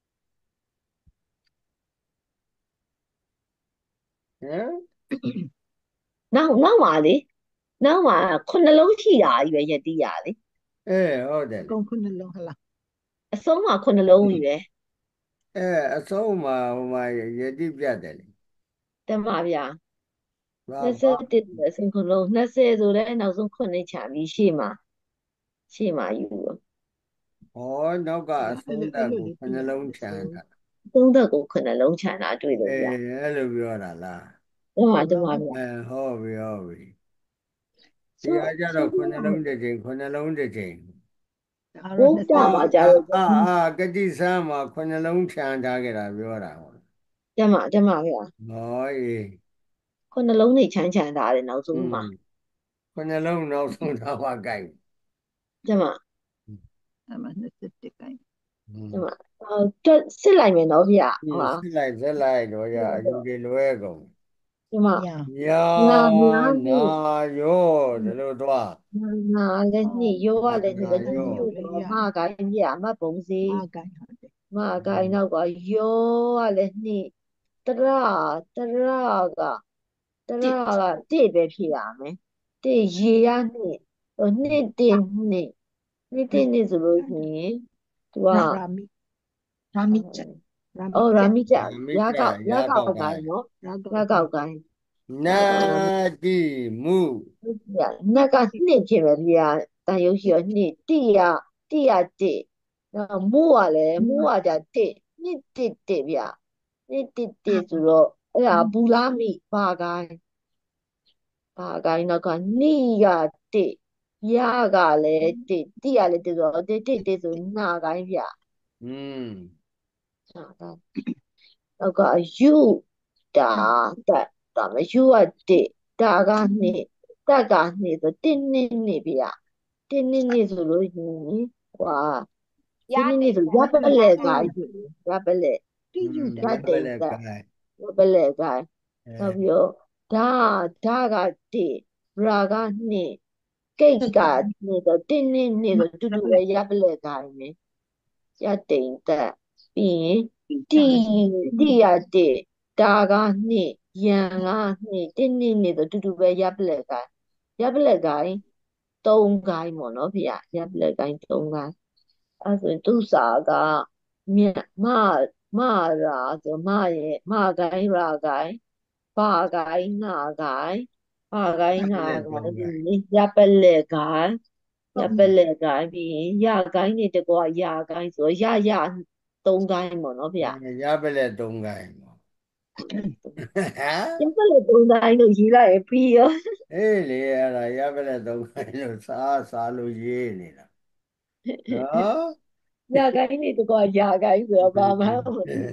မ်နောက်နောက်မှာလေနောက်မှာခုနှလုံးရှိတာကြီးပဲယတိရလေအဲဟုတ်တယ်အကုန်ခုနှလုံးဟလားအဆုံးမှာခုနှလုံးကြီးပဲအဲအဆုံးမှာဟိုမှာယတိပြတ်တယ်လေတမဗျာဘာနှစ်ဆဘာတစ်အဆုံးခုလုံးနှစ်ဆဆိုတဲ့နောက်ဆုံးခုနှစ်ချပြီးရှေ့မှာရှေ့မှာယူတော့ဟောနောက်ကအဆုံးသက်ကိုခုနှလုံးချမ်းတာသုံးသက်ကိုခုနှလုံးချမ်းတာတွေ့လို့အဲဗျာအဲ့လိုပြောတာလားတမတမဗျာအဲဟုတ်ပြီဟုတ်ပြီဒီဆိုကကြတော့ခုနှလုံးတစ်ချိန်ခုနှလုံးတစ်ချိန်ဒါဘုတော့ဒ္ဓနှစ်ဆမှာကြာအာတော့အာအာကတိဆမ်းမှာခုနှလုံးချမ်းထားကြတာပြောတာဟုတ်တမတမဗျာဟောအေးခုနှလုံးနေချမ်းချမ်းထားတယ်နောက်อืဆုံးมမှာခုနှလုံးနောက်ဆုံးထားပါကြိုက်တမအမှနှစ်ဆတစ်ကိုင်းอืมတမအော်တက်စစ်လိုက်မယ်နော်ဗျာอืဟมလားစစ်လိုက်စစ်လိုက်တော့ရအယူတွေလွဲကုန်တမညာညာနာများနာနေယောဒီလိုတော့နာနာလည်းနှစ်ရောကလည်းနှစ်နာတတိယောယတော့မကိုင်းပြမတ်ပုံစီအာကိုင်းဟုတ်တယ်မကိုင်းနောက်ကရောကလည်းနှစ်တရတရကတရကတစ်ပဲဖြစ်ရမယ်တစ်ရေရနှစ်ဟိုနှစ်တစ်နှစ်နှစ်တစ်နှစ်ဆိုလို့ရှိရင်သူကရာရာမိရာမိချက်ရာမိအော်ရာမိကြဓမ္မိရာတကောက်ရာရာကောကောက်က်ကိုကိုင်းင်းနော်ရာရာကောကောက်က်ကိုင်းနာရာကောက်တိမုနက်ကနှစ်ဖြစ်မယ်ဗျာတန်ရုပ်ရှိရောနှစ်တိရတိရတစ်နော်မိုးကလည်းမိုးကကြတစ်နှစ်တစ်တစ်ဗျာနှစ်တစ်တစ်ဆိုတော့အဲ့ဒါဘူလာမိဘာကိုင်းဘာကိုင်းနောက်ကနိရတစ်ရကလည်းတစ်တိရလည်းတစ်ဆိုတော့တစ်တစ်တစ်ဆိုနာကိုင်းဗျာอืมနာကိုင်းနောက်ကယူတာတက်တာမယူကတစ်တာကနှစ်တက်ကနှစ်ဆိုတစ်နှစ်နှစ်ဗျာတစ်နှစ်နှစ်ဆိုလို့ရှိရင်ဟွာရဒီနေ့တနေ့ယ်ဆိုရပလက်ကိုင်းရပလက်တိอืယူมတရရယ်ပတိတ်လက်တက်ကိုင်းရပလက်ကိုင်းအဲနောက်ပြီးတော့ဓာဓာကတိရာကနှစ်ကိတ်ကနှစ်တော့တင်းနှစ်နှစ်ဆိုတူတူပဲရပလက်ကိုင်းမယ်ရတိတ်တက်ပြီးရင်တီတီရတိဒါကနှစ်ရန်ကနှစ်တင်းနှစ်နှစ်ဆိုတူတူပဲရပလက်ကိုင်းရပလက်ကိုင်းသုံးကိုင်းပေါ့နော်ဖေရပလက်ကိုင်းသုံးကိုင်းအဲ့ဆိုရင်သူစာကမြတ်မမရာဆိုမရဲ့မကိုင်းရာကိုင်းဘာကိုင်းနာကိုင်းဘာကိုင်းရပနာလက်ကိုသုံးင်းကိုပြီးင်းရင်ရပလက်ကိုင်းရပလက်ကိုင်းပြီးရင်ရကိုင်းနေတကွာရကိုင်းဆိုရရသုံးကိုင်းပေါ့နော်ဗျာအဲရပလက်သုံးကိုင်းပေါ့ဟမ်ရပလက်သုံးကိုင်းလို့ရေးလိုက်ရင်ပြီးရောအေးလေအဲ့ဒါရပလက်သုံးကိုင်းလို့စားစားလို့ရေးနေတာနော်ရကိုင်းနေတကွာရကိုင်းဆိုတော့ဘာမှမဟုတ်ဘူး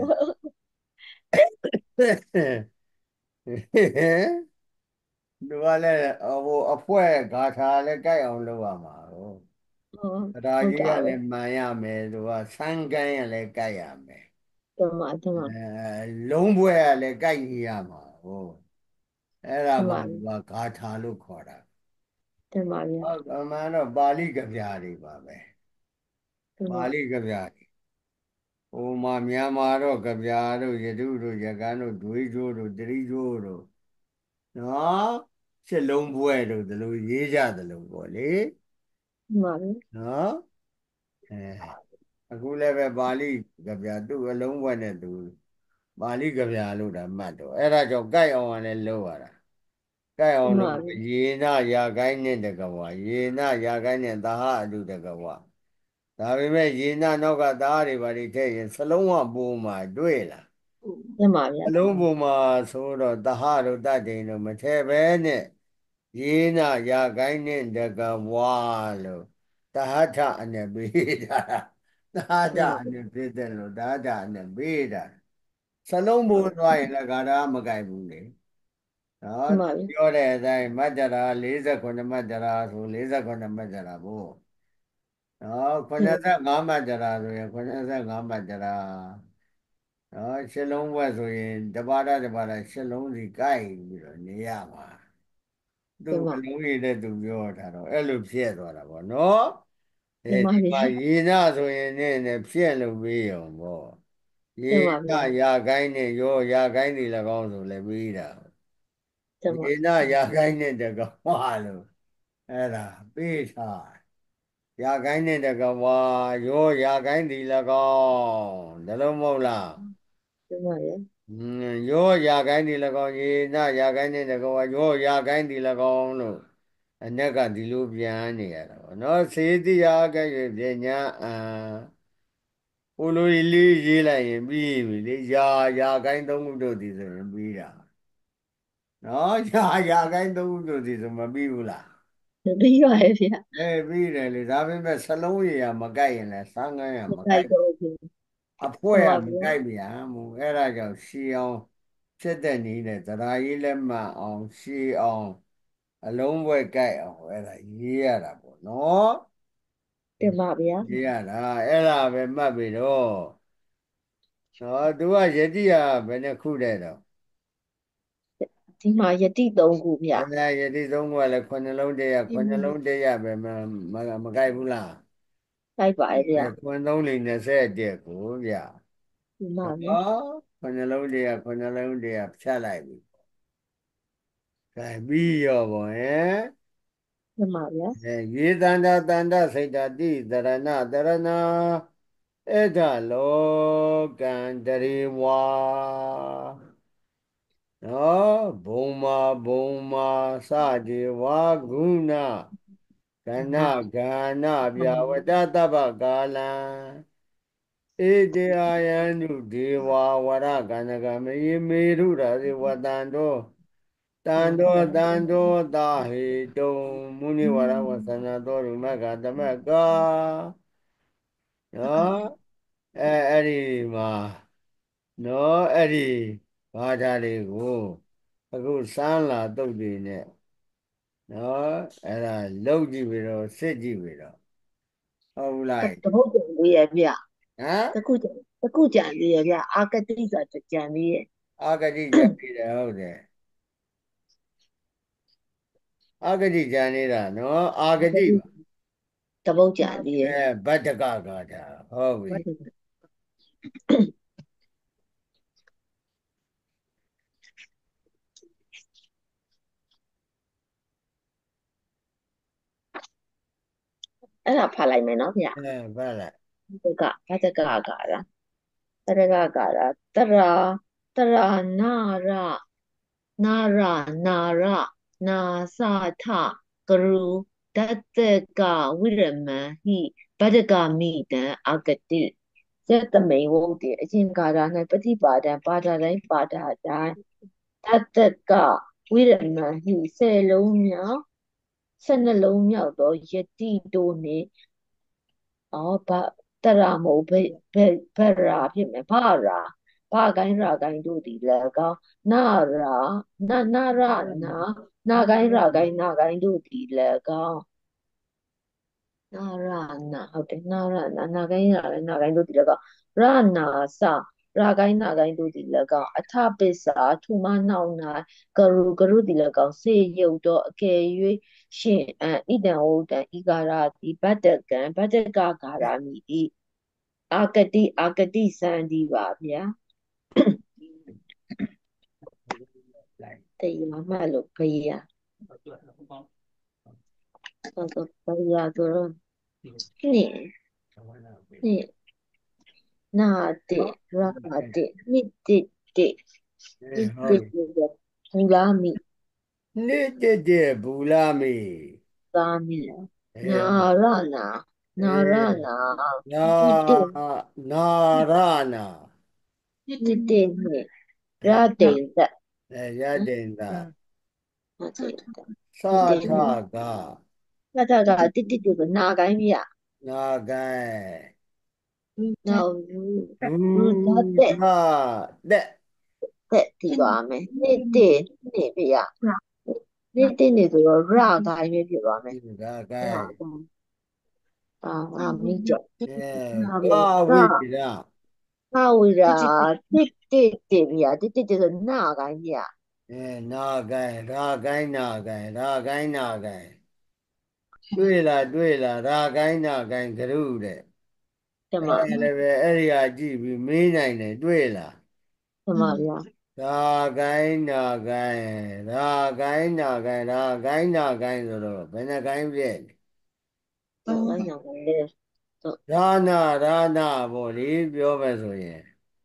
သူကလည်းဟိုအဖွဲဂါထာလည်းကြိုက်အောင်လုပ်ရမှာဟုတ်哦， ဒါကြီးကဟုတ်တာပဲလည်းမှန်ရမယ်သူကဆန်းကန်းရလည်းကြိုက်ရမယ်တမတမအဲလုံးပွဲကလည်းကြိုက်နေရမှာဟုတ်အဲ့ဒါတမမှသူကဂါထာလို့ခေါ်တာတမဗျာဟုတ်အမှန်တော့ပါဠိကဗျာတွေပါပဲတမပါဠိကဗျာတွေဟိုမှာမြန်မာတော့ကဗျာတို့ယတုတို့ရကန်းတို့ဒွေးကျိုးတို့တတိကျိုးတို့နော်ရှစ်လုံးပွဲတို့ဒီလိုရေးကြတယ်လို့ပေါ့လေတမဗျာနော်အဲအခုလည်းပဲပါဠိကဗျာသူ့အလုံးပွဲနဲ့သူပါဠိကဗျာလို့ဒါမှတ်တော့အဲ့ဒါကြောင့်ကြိုက်အောင်ကလည်းလုပ်ရတာကြိုက်တအောင်လို့မဗျာယေနရာခိုင်းနဲ့တကဝယေနရာခိုင်းနဲ့သဟအတုတကဝဒါပေမဲ့ယေနနောက်ကသားတွေပါတွေထည့်ရင်စလုံးဝပုံမှာတွေ့လားတမဗျာအလုံးပုံမှာဆိုတော့သဟတို့တတ်တယ်လို့မထည့်ပဲနဲ့ယေနရာခိုင်းနဲ့တကဝလို့တဟထအနေပေးတာတဟထတမအနေပေးတယ်လို့တဟထအနေပေးတာစလုံးပုံသွားရင်လည်းဂါထာမကြိုက်ဘူးလေနော်တမဗျာပြောတဲ့အတိုင်းမတ္တရာ၄၉မတ္တရာဆို၄၉မတ္တရာဘို့နော်တမ 85မတ္တရာဆိုရင်85မတ္တရာနော်ရှစ်လုံးဘွဲ့ဆိုရင်တပါးတာတပါးတာရှစ်လုံးစီကိုက်ပြီးတော့နေရမှာသူ့တမအလုံးရည်နဲ့သူပြောတာတော့အဲ့လိုဖြစ်သွားတာပေါ့နော်တမအဲဒီမှာဗျာရေနာဆိုရင်နဲ့နဲ့ဖြစ်လို့ပြီးရောပေါ့တရေမနာဗျာရာခိုင်းနဲ့ရောရာခိုင်းဒီ၎င်းဆိုလည်းပြီးတာတမရေနာရာခိုင်းနဲ့တကဝါလို့အဲ့ဒါပေးထားရာခိုင်းနဲ့တကဝါရောရာခိုင်းဒီ၎င်းဒါလုံးမဟုတ်လားတမဗျာอืมရောရာခိုင်းဒီ၎င်းရေနာရာခိုင်းနဲ့တကဝါရောရာခိုင်းဒီ၎င်းလို့အ내ကဒီလိုပြန်နေရတာပေါ့နော်စေတိယာကဲ့၍ပညာအံဟိုလိုလေးရေးလိုက်ရင်ပြီးပြီလေရာရာခိုင်းသုံးခုတို့ဒီဆိုရင်ပြီးတာနော်ရာရာခိုင်းသုံးခုတို့ဒီဆိုမပြီးဘူးလားပြီးပါရဲ့ဗျာအဲပြီးတယ်လေဒါပေမဲ့စလုံးရည်ရမကိုက်ရင်လည်းစမ်းကန်းရမကြိုမကိုက်က်တော့ဘူးအတဖွဲမကမဗျာကိုက်ပြန်ဘူးအဲ့ဒါကြောင့်ရှီအောင်ဖြစ်တဲ့နည်းနဲ့တရားရေးလက်မှတ်အောင်ရှီအောင်အလုံးပွဲကိုက်အောင်အဲ့ဒါရေးရတာပေါ့နော်တမဗျာရေးရတာအဲ့ဒါပဲမှတ်ပြီးတော့နော်သူကယတိကဘယ်နှခုတဲ့တော့ဒီမှာယတိသုံးခုဗျာအဲ့ဒါယတိသုံးခုကလည်းခုနှလုံးတည်းရဒီခုနှမှာလုံးတည်းရပဲမမမကိုက်ဘူးလားကြိုက်ပါရဲ့ဗျာအဲခွန်းသုံးလေး၂၁ကိုဗျဒီမှာဗျာနော်ခုနှလုံးတည်းရခုနှလုံးတည်းရဖြတ်လိုက်ပြီကဲပြီးရောပေါ့ဟဲ့ဒီမှာဗျာအဲရေတန္တာတန္တစိတ်တတိတရဏတရဏဧကလောကံတရေဝါနော်ဘုံမာဘုံမာစတိဝါဂုဏကဏဂာနဗျာဝတ္တတပ္ပကာလံဧတေအာယန္တုဒေဝဝရကန္နကမယေမေရုရာဇေဝတန္တောတန္တောတန္တောတာဟေတုံမုနိဝရဝသနာတော်ရုမကတမကနော်အဲအဲ့ဒီမှာနော်အဲ့ဒီဘာသာလေးကိုအခုစမ်းလာတုတ်တွေနဲ့နော်အဲ့ဒါလှုပ်ကြည့်ပြီးတော့စစ်ကြည့်ပြီးတော့ဟုတ်ဘူးလားတပုတ်ကြံသေးရဲ့ဗျာဟမ်တခုကြံတခုကြံသေးရဲ့ဗျာအာကတိဆိုတာကြံသေးရဲ့အာဂတိကြံနေတာဟုတ်တယ်အာဂတိကြံနေတာနော်အာဂတိပါတပုတ်ကြံသေးရဲ့အဲဗတ္တကဂါထာဟုတ်ပြီအဲ့ဒါဖတ်လိုက်မယ်နော်ဗျာအဲဗတ်လိုက်ဘကဘတကကရာတရကကရာတရာတရာနာရနာရနာရနာသထကရုဒတ္တကဝိရမံဟိဗတကမိတံအာဂတိဇတမိန်ဝုတ်တိအရှင်ကာရ၌ပฏิပါဒံပါဒတိုင်းပါဒတိုင်းတတ္တကဝိရမံဟိဆယ်လုံးမြောက်ဆယ်နှလုံးမြောက်သောယတိတို့နှင့်အော်ဗတရာမဟုတ်ဘယ်ဘယ်ဘယ်ရာဖြစ်မယ်ဘာရာဘာကိုင်းရာကိုင်းတို့သည်၎င်းနာရာနာနာရနာနာကိုင်းရာကိုင်းနာကိုင်းတို့သည်၎င်းနာရနာဟုတ်တယ်နာရနာနာကိုင်းရလည်းနာကိုင်းတို့ဒီလည်းကောရနာစရာကိုင်းနာကိုင်းတို့ဒီလည်းကောအထပစ္စာထူမနှောင်းနာကရုကရုဒီလည်းကောစေယုတ်တော့အကယ်၍ရှင်အဣဒံဝုဒ္ဒံဤကာရတိဗတ္တကံဗတ္တကဂါရမိဤအာကတိအာကတိစံဒီပါဗျာတရားမှလို့ဘယ်ရဟုတ်တော့ဘယ်ရဆိုတော့နှစ်နှစ်နာတိရာတိနှစ်တိတိအဲတိဟုတ်တိဘူလာမိနှစ်တက်တဲ့ဘူလာမေသာမိအဲနာရနာနာရနာနာတိတိနာရနာနှစ်တိတိတိနှစ်ရတိန်တအဲရတင်တာရတိန်တသာထကသတ္တကတိတိတိကိုနာကိုင်းပြနာကိုင်းနောက်ရူဘူရူသတဲ့သာတက်တဲ့ဒီသွားမယ်နှစ်တိနှစ်ပြနှစ်တိနှစ်ဆိုတော့ရကိုင်းပဲဖြစ်သွားမယ်ဒါကိုရင်းကိုင်းအာအာမိကြအဲနာကာပဲဝိရရဟာဝိရာတိတိတိပြတိတိတိဆိုနာကိုင်းပြအဲနာကိုင်းရာကိုင်းနာကိုင်းရာကိုင်းနာကိုင်းတွေ့လားတွေ့လားရာကိုင်းနာကိုင်းဂရုတဲ့ဓမ္မအဲလည်းပဲအဲ့ဒီဟာကြည့်ပြီးမေးနိုင်တယ်တွေ့လားဓမ္မဗျာရာကိုင်းနာကိုင်းရာကိုင်းနာကိုင်းရာကိုင်းနာကိုင်းဆိုတော့ဘယ်နှကိုင်းပြည့်လဲနာကိုင်းနာကိုင်းလေရာနာရာနာပေါ့လေပြောမယ်ဆိုရင်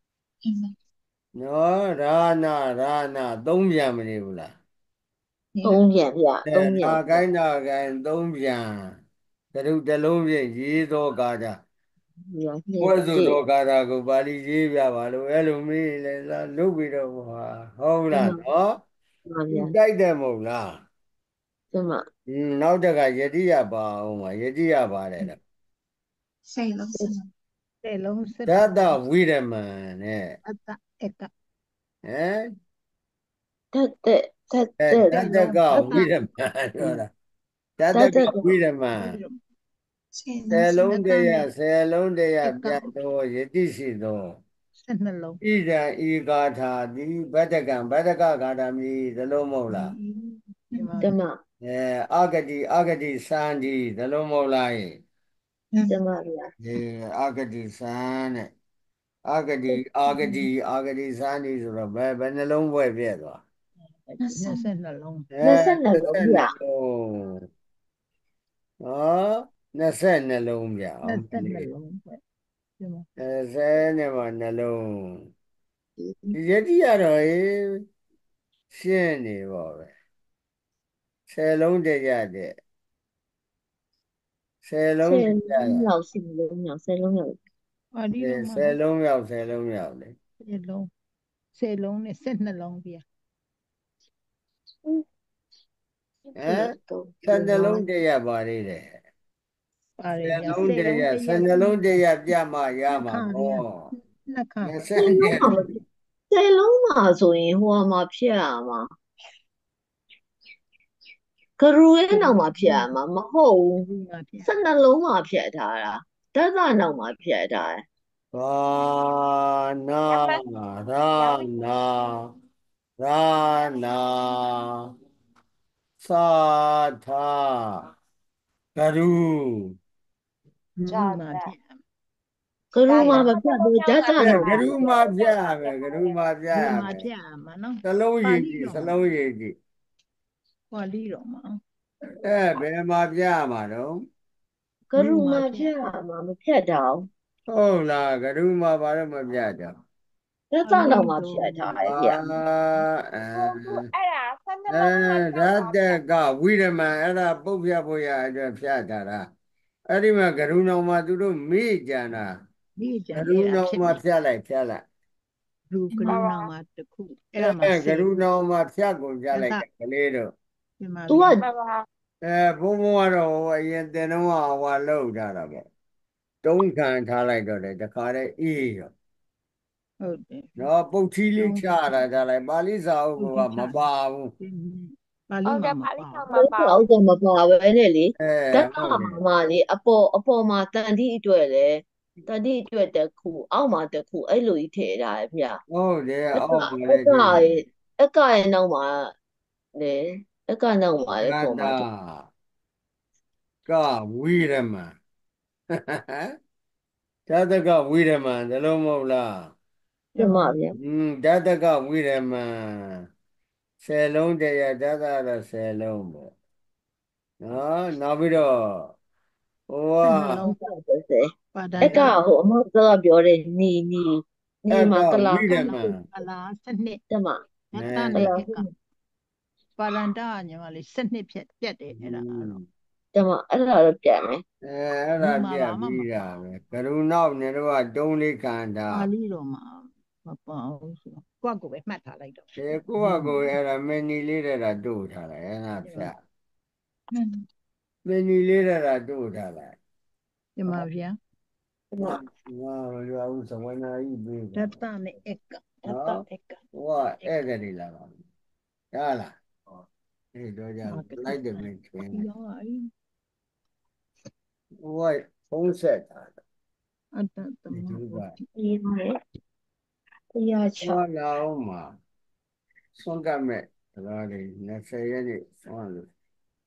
နော်ရာနာရာနာသုံးပြန်မနေဘူးလားသုံးပြန်ဗျာအဲသုံးပြန်ရာကိုင်းနာကိုင်းသုံးပြန်ကရုတစ်လုံးပြည့်ရေးသောကာတာဗျာနှစ်ဘွဲ့ဆိုတိသောကာတာကိုပါဠိရေးပြပါလို့အဲ့လိုမေးလေလားလုပ်ပြီးတော့ဟာဟုတ်လားနော်ဓမ္မဗျာကြိုက်တယ်မဟုတ်လားဓမ္မอืมနောက်တကယတိယပါအောင်ပါယတိယပါတယ်နော်စိတ်လုံးစိတ်လုံးတဲ့လုံးစစ်ဓာတဝိရမန်နဲ့အတ္တအကဟမ်တတ်တဲ့တတ်အဲတဲ့ဓာတကဝိရမန်ပြောတာဓာတတတ်ကတဲ့ဝိရမန်စိတ်ဆယ်လုံးလုံးတရဆယ်လုံးတရပြန်တော့ယတိရှိသောဆက်နှလုံးဣဒံဤဂါထာတိဗတ္တကံဗတ္တကဂါထာမိသလုံးမဟုတ်လားဒီမှာဓမ္မအဲအာဂတိအာဂတိစံဒီသလုံးမဟုတ်လားယဓမ္မဗျာအဲအာဂတိစံတဲ့အာဂတိအာဂတိအာဂတိစံဒီဆိုတော့ဘယ်ဘယ်နှလုံးဘွဲ့ပြည့်သွားနှစ်ဆက်နှလုံးအဲနှစ်ဆက်နှစ်လုံးဗျာလုံးနော်နှစ်ဆက်နှလုံးဗျာနှစ်ဆက်နှလုံးပဲဒီမှာအဲဆယ်နဲ့မှနှလုံးဒီယတိရတော့ဟေးရှင်းနေပါပဲဆယ်လုံးတရတဲ့ဆယ်လုံးဆယ်တရလုံးလောက်စီလုံးမြောက်ဆယ်လုံးမြောက်အာဒီအဲလိုဆမှာယ်လုံးမြောက်ဆယ်လုံးမြောက်လေဆယ်လုံးဆယ်လုံးနဲ့ဆက်နှလုံးပြဟမ်တော့ဆယ်နှလုံးတရပါလေတဲ့ပါရဆယ်ပြလုံးဆယ်တလုံးရတဆရယ်နှလုံးတရပြမှရမှာပေါ့နှစ်ခါနှစ်ဆဆက်ယ်နှလုံးမှာဆယ်လုံးမှာဆိုရင်ဟိုမှာဖြစ်ရမှာကရူရဲ့နောက်မှာဖြစ်ရမှာမဟုတ်ဘူးဒီမှာပြဆယ်နှလုံးမှာဖြစ်ထားတာဓာတ်ကနောက်မှာဖြစ်ထားတယ်ဘာနာရမရာရမနာရာနာသာထကရုဒီမှာပြကရူမှာမပြတ်ဘူးဓာတ်ကအဲနောက်ဂမှာရုမပြရမယ်ဂရုမပြရဒီမမှာယ်ပြမှာနော်စလုံးပါရည်ဠိကြည့်တော်စမှာလုံးရည်ကြည့်ပါဠိတော်မှာအဲဘယ်မှာပြရမှာတော့ကရူမှာပြတ်မှာမဖြတ်တော့ဟုတ်လားဂရုမဘာလို့မပြကြဓာတ်ကနောက်မှာဖြတ်ထားတယ်အာဗျအဲဟုတ်အဲ့ဒါဆယ်နှအဲလုံးမှာဖြဓာတ်တ်ပါတဗျာကဝိရမန်အဲ့ဒါပုတ်ပြဖို့ရအတွက်ဖြတ်ထားတာအဲ့ဒီမှာဂရုဏောင်မှာသူတို့မေ့ကြတာဒီကြဂံရုနေတာဏောင်ဖြစ်မှာနေဖြတ်လိုက်ဖြတ်လိုက်ရူကရုဏာမှာတစ်ခုအဲ့ဒါမှာအဲဆဂယ်ရုဏောင်မှာဖြတ်ကုန်ကြလိုက်တယ်ကလေးတို့ဒီမှာသူပြကပါပါအဲဘုံဘုံကတော့ဟိုအရင်တင်တော့ဟွာလောက်ထားတာပေါ့တုံးခံထားလိုက်တော့တယ်တခါတည်းအေးရောဟုတ်တယ်နော်ပုတ်ထီးလေးချတာကြလိုက်ပါဠိစာအုပ်ကမပါဘူးပါပါဠိဟုတ်မှာကဲ့မပါဠိပါမှာဘူးမပါအောက်ဘူးတော့မပါပဲနဲ့လေအဲဓကဟုတ်တယ်မှာလေအပေါ်အပေါ်မှာတန်တိအတွက်လေတန်တိအတွက်တစ်ခုအောက်မှာတစ်ခုအဲ့လိုကြီးထည့်ထားတယ်ဗျာဟုတ်တယ်အကအောက်မှာအလည်းကထည့်ရဲ့အကရဲ့နောက်မှာလေအကနောက်မှာလေရပေါ်မှာတာတစ်ကဝိရမံ ဓာတကဝိရမံဒါလုံးမဟုတ်လားပြမဗျာอืมဓာတကဝိရမံဆယ်လုံးတရားဓာတကတော့ဆယ်လုံးပေါ့နော်နောက်ပြီးတော့ဟိုကနှလုံးဟုတ်တယ်စေပါဒအန္ကတဟိုအမစောပြောတဲ့ညီညီညီအမှာကကလာဝိရကမံကလာစနစ်ပြမဓာအဲတကနဲ့လာအက ပါရန္တကညီမလေးစနစ်ဖြတ်ပြတ်တယ်อืအဲ့ဒါကတော့มပြမအဲ့ဒါတော့ပြန်မယ်အဲအဲ့ဒါညီမှာပြဘာမှပြီးမတာပါပဲဘူးကရုဏောက်နေတော့ကတုံးလေးခံတာပါဠိတော်မှာမပါဘူးဆိုတော့ကိုယ့်ကိုယ်ပဲမှတ်ထားလိုက်တော့အဲကိုယ့်ဟာကိုယ်အဲ့ဒါမင်းနီလေးတဲ့တာတို့ထားလိုက်အဲ့ဒါဖြတ်อืมမင်းနီလေးတဲ့တာတို့ထားလိုက်ညီမဗျာပြမငါရောဦးစဝနာကြီးပြေးဓာတနဲ့အကဓာတနော်အကဟိုကဧကတိလာပါရလားအေးတော့ကြမာကလိုက်တယ်မင်းချင်းပြီးတော့အဲ့ဟိုကဖုံးဆက်တာအတ္တတဒီမသူကဝတိအေးမယ်တရားဟောချလာအောင်မှာဆွန့်ကပ်မဲ့ဒါလေးနှစ်ဆယ်ရက်နေ့ဆွန့်လို့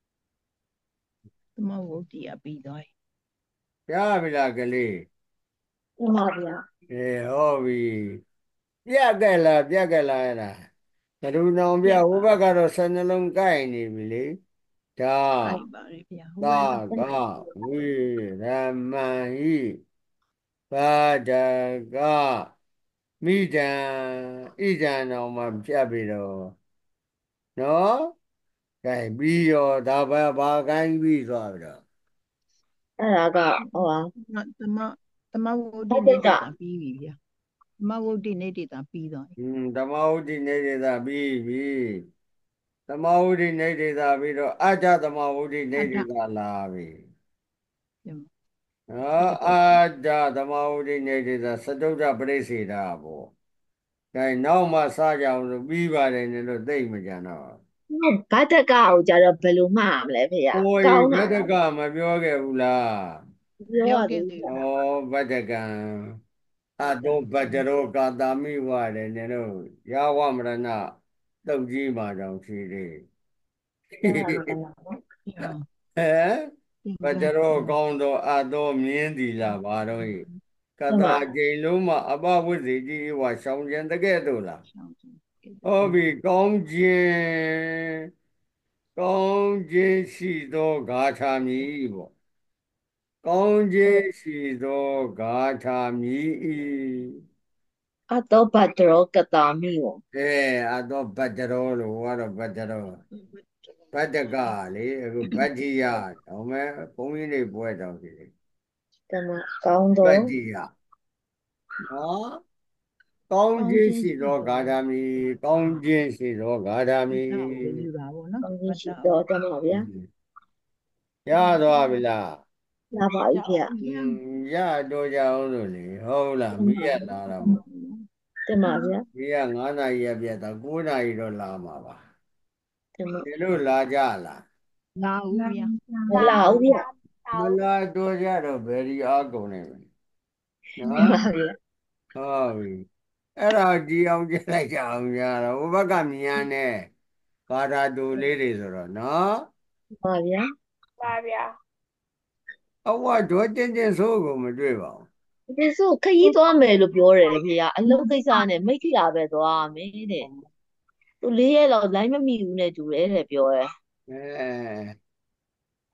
သမဝုတ်တိကပြီးသွားပြီရပြီလားကလေးပြမဗျာအေးဟောပြီပြတ်ခဲ့လားပြတ်ခဲ့လားအဲ့ဒါကရုဏောင်ပြဟိုဘက်ကတော့ဆယ်နှလုံးကိုက်နေပြီလေဒါကြိုက်ပါလေဗျာဟိုသာဘက်ကကဝိရမံဟိပါဒကမိဒံဣဒံတော်မှာဖြတ်ပြီးတော့နော်ကဲပြီးရောဒါဘာဘာကိုင်းပြီးသွားပြီတော့အဲ့ဒါကဟိုဟာသမသမဝုတ်ဓာတိတနေကတေတာပြီးပြီဗျာသမဝုတ်တိနေတေတာပြီးသွားပြီอืมဓမ္မဝုဒ္ဓိနေဒေတာပြီးပြီဓမ္မဝုဒ္ဓိနေဒေတာပြီးတော့အတ္တဓမ္မဝုဒ္ဓိနေဒေတာလာပြီဒီမှာနော်အတ္တဓမ္မဝုဒ္ဓိနေဒေတာသတုဒ္ဓပရိစေတာပေါ့ဒါနောက်မှစကြအောင်လို့ပြီးပါတယ်နဲ့လို့သိမကြတော့ဘတ်တကကိုကြတော့ဘယ်လိုမှတ်ရမလဲဖေရဟိုကောင်းဘတာဒကမပြောခဲ့ဘူးလားပြောပြောရခဲ့သေးသေးဗျာဩဘဒကံအတောဘဒရောကာတာမိဝတယ်နဲ့တော့ယာဝမရဏတုတ်ကြီးမှာတောင်ရှိသေးအဲ့ဒါကလည်းဟမ်ဘတ်တရောကောင်းတော့အတော်မြင်းသည်လားဘာတော့ဤကတာကြိမ်လုံးမှာအပဝိဇ္ဇေတိဝါရှောင်းကျင်တကဲ့သို့လားဟောပြီကောင်းခြင်းကောင်းခြင်းရှိသောဂါထာမည်ပေါ့ကောင်းခြင်းရှိသောဂါထာမည်ဤအတော့ဘတ်တရောကတာမိဝအဲအတော့ဘတ်တရောလို့ဟောတော့ဘတ်တရောဘတ်တကလေအခုဗတ္တိယတော့မဲ့ဘုန်းကြီးတွေပွဲတော်ရှိတယ်တမကောင်းပတော့တ္တိယနော်ကောင်းခြင်းရှိသောဂါထာမီကောင်းခြင်းရှိသောဂါထာမီအဲ့ဒါကိုယူတာပေါ့နော်ကောင်းဘကြီးတ်ရှိတာတော့တမဗျာရသွားပြီလားလာပါပြီဖေရอืมရတော့ကြအောင်လို့လေဟုတ်လားမိရလာတာမို့တမဗျာမိရငါးနာရီရပြတ်တော့ကိုးနာရီတော့လာမှာပါတမဒီလိုလာကြလားလာဦးဗျာမလာဘူးဗျာမလာတော့ကြတော့ဘယ်ဒီအားကုန်နေမလဲတနော်မဗျာဟုတ်ပြီအဲ့တော့ဒီအောင်ကြည့်လိုက်ကြအောင်ကြတော့ဟိုဘက်ကမြန်နေကာထာတူလေးတွေဆိုတော့နော်တမဗျာပါဗျာအဝဒေါ်တင်းတင်းဆိုးကိုမတွေ့ပါဘူးဒီဆိုခရီးသွားမယ်လို့ပြောတယ်ဖေရအလုပ်ကိစ္စနဲ့မိတ်ခိလာပဲသွားမယ်တဲ့သူလေးရက်လောက်လိုင်းမမိဘူးနဲ့တူတယ်တဲ့ပြောရဲအဲ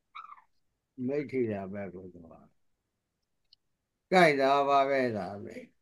မိတ်ထီတာပဲကိုတော့ကြိုက်တာပါပဲဒါပဲ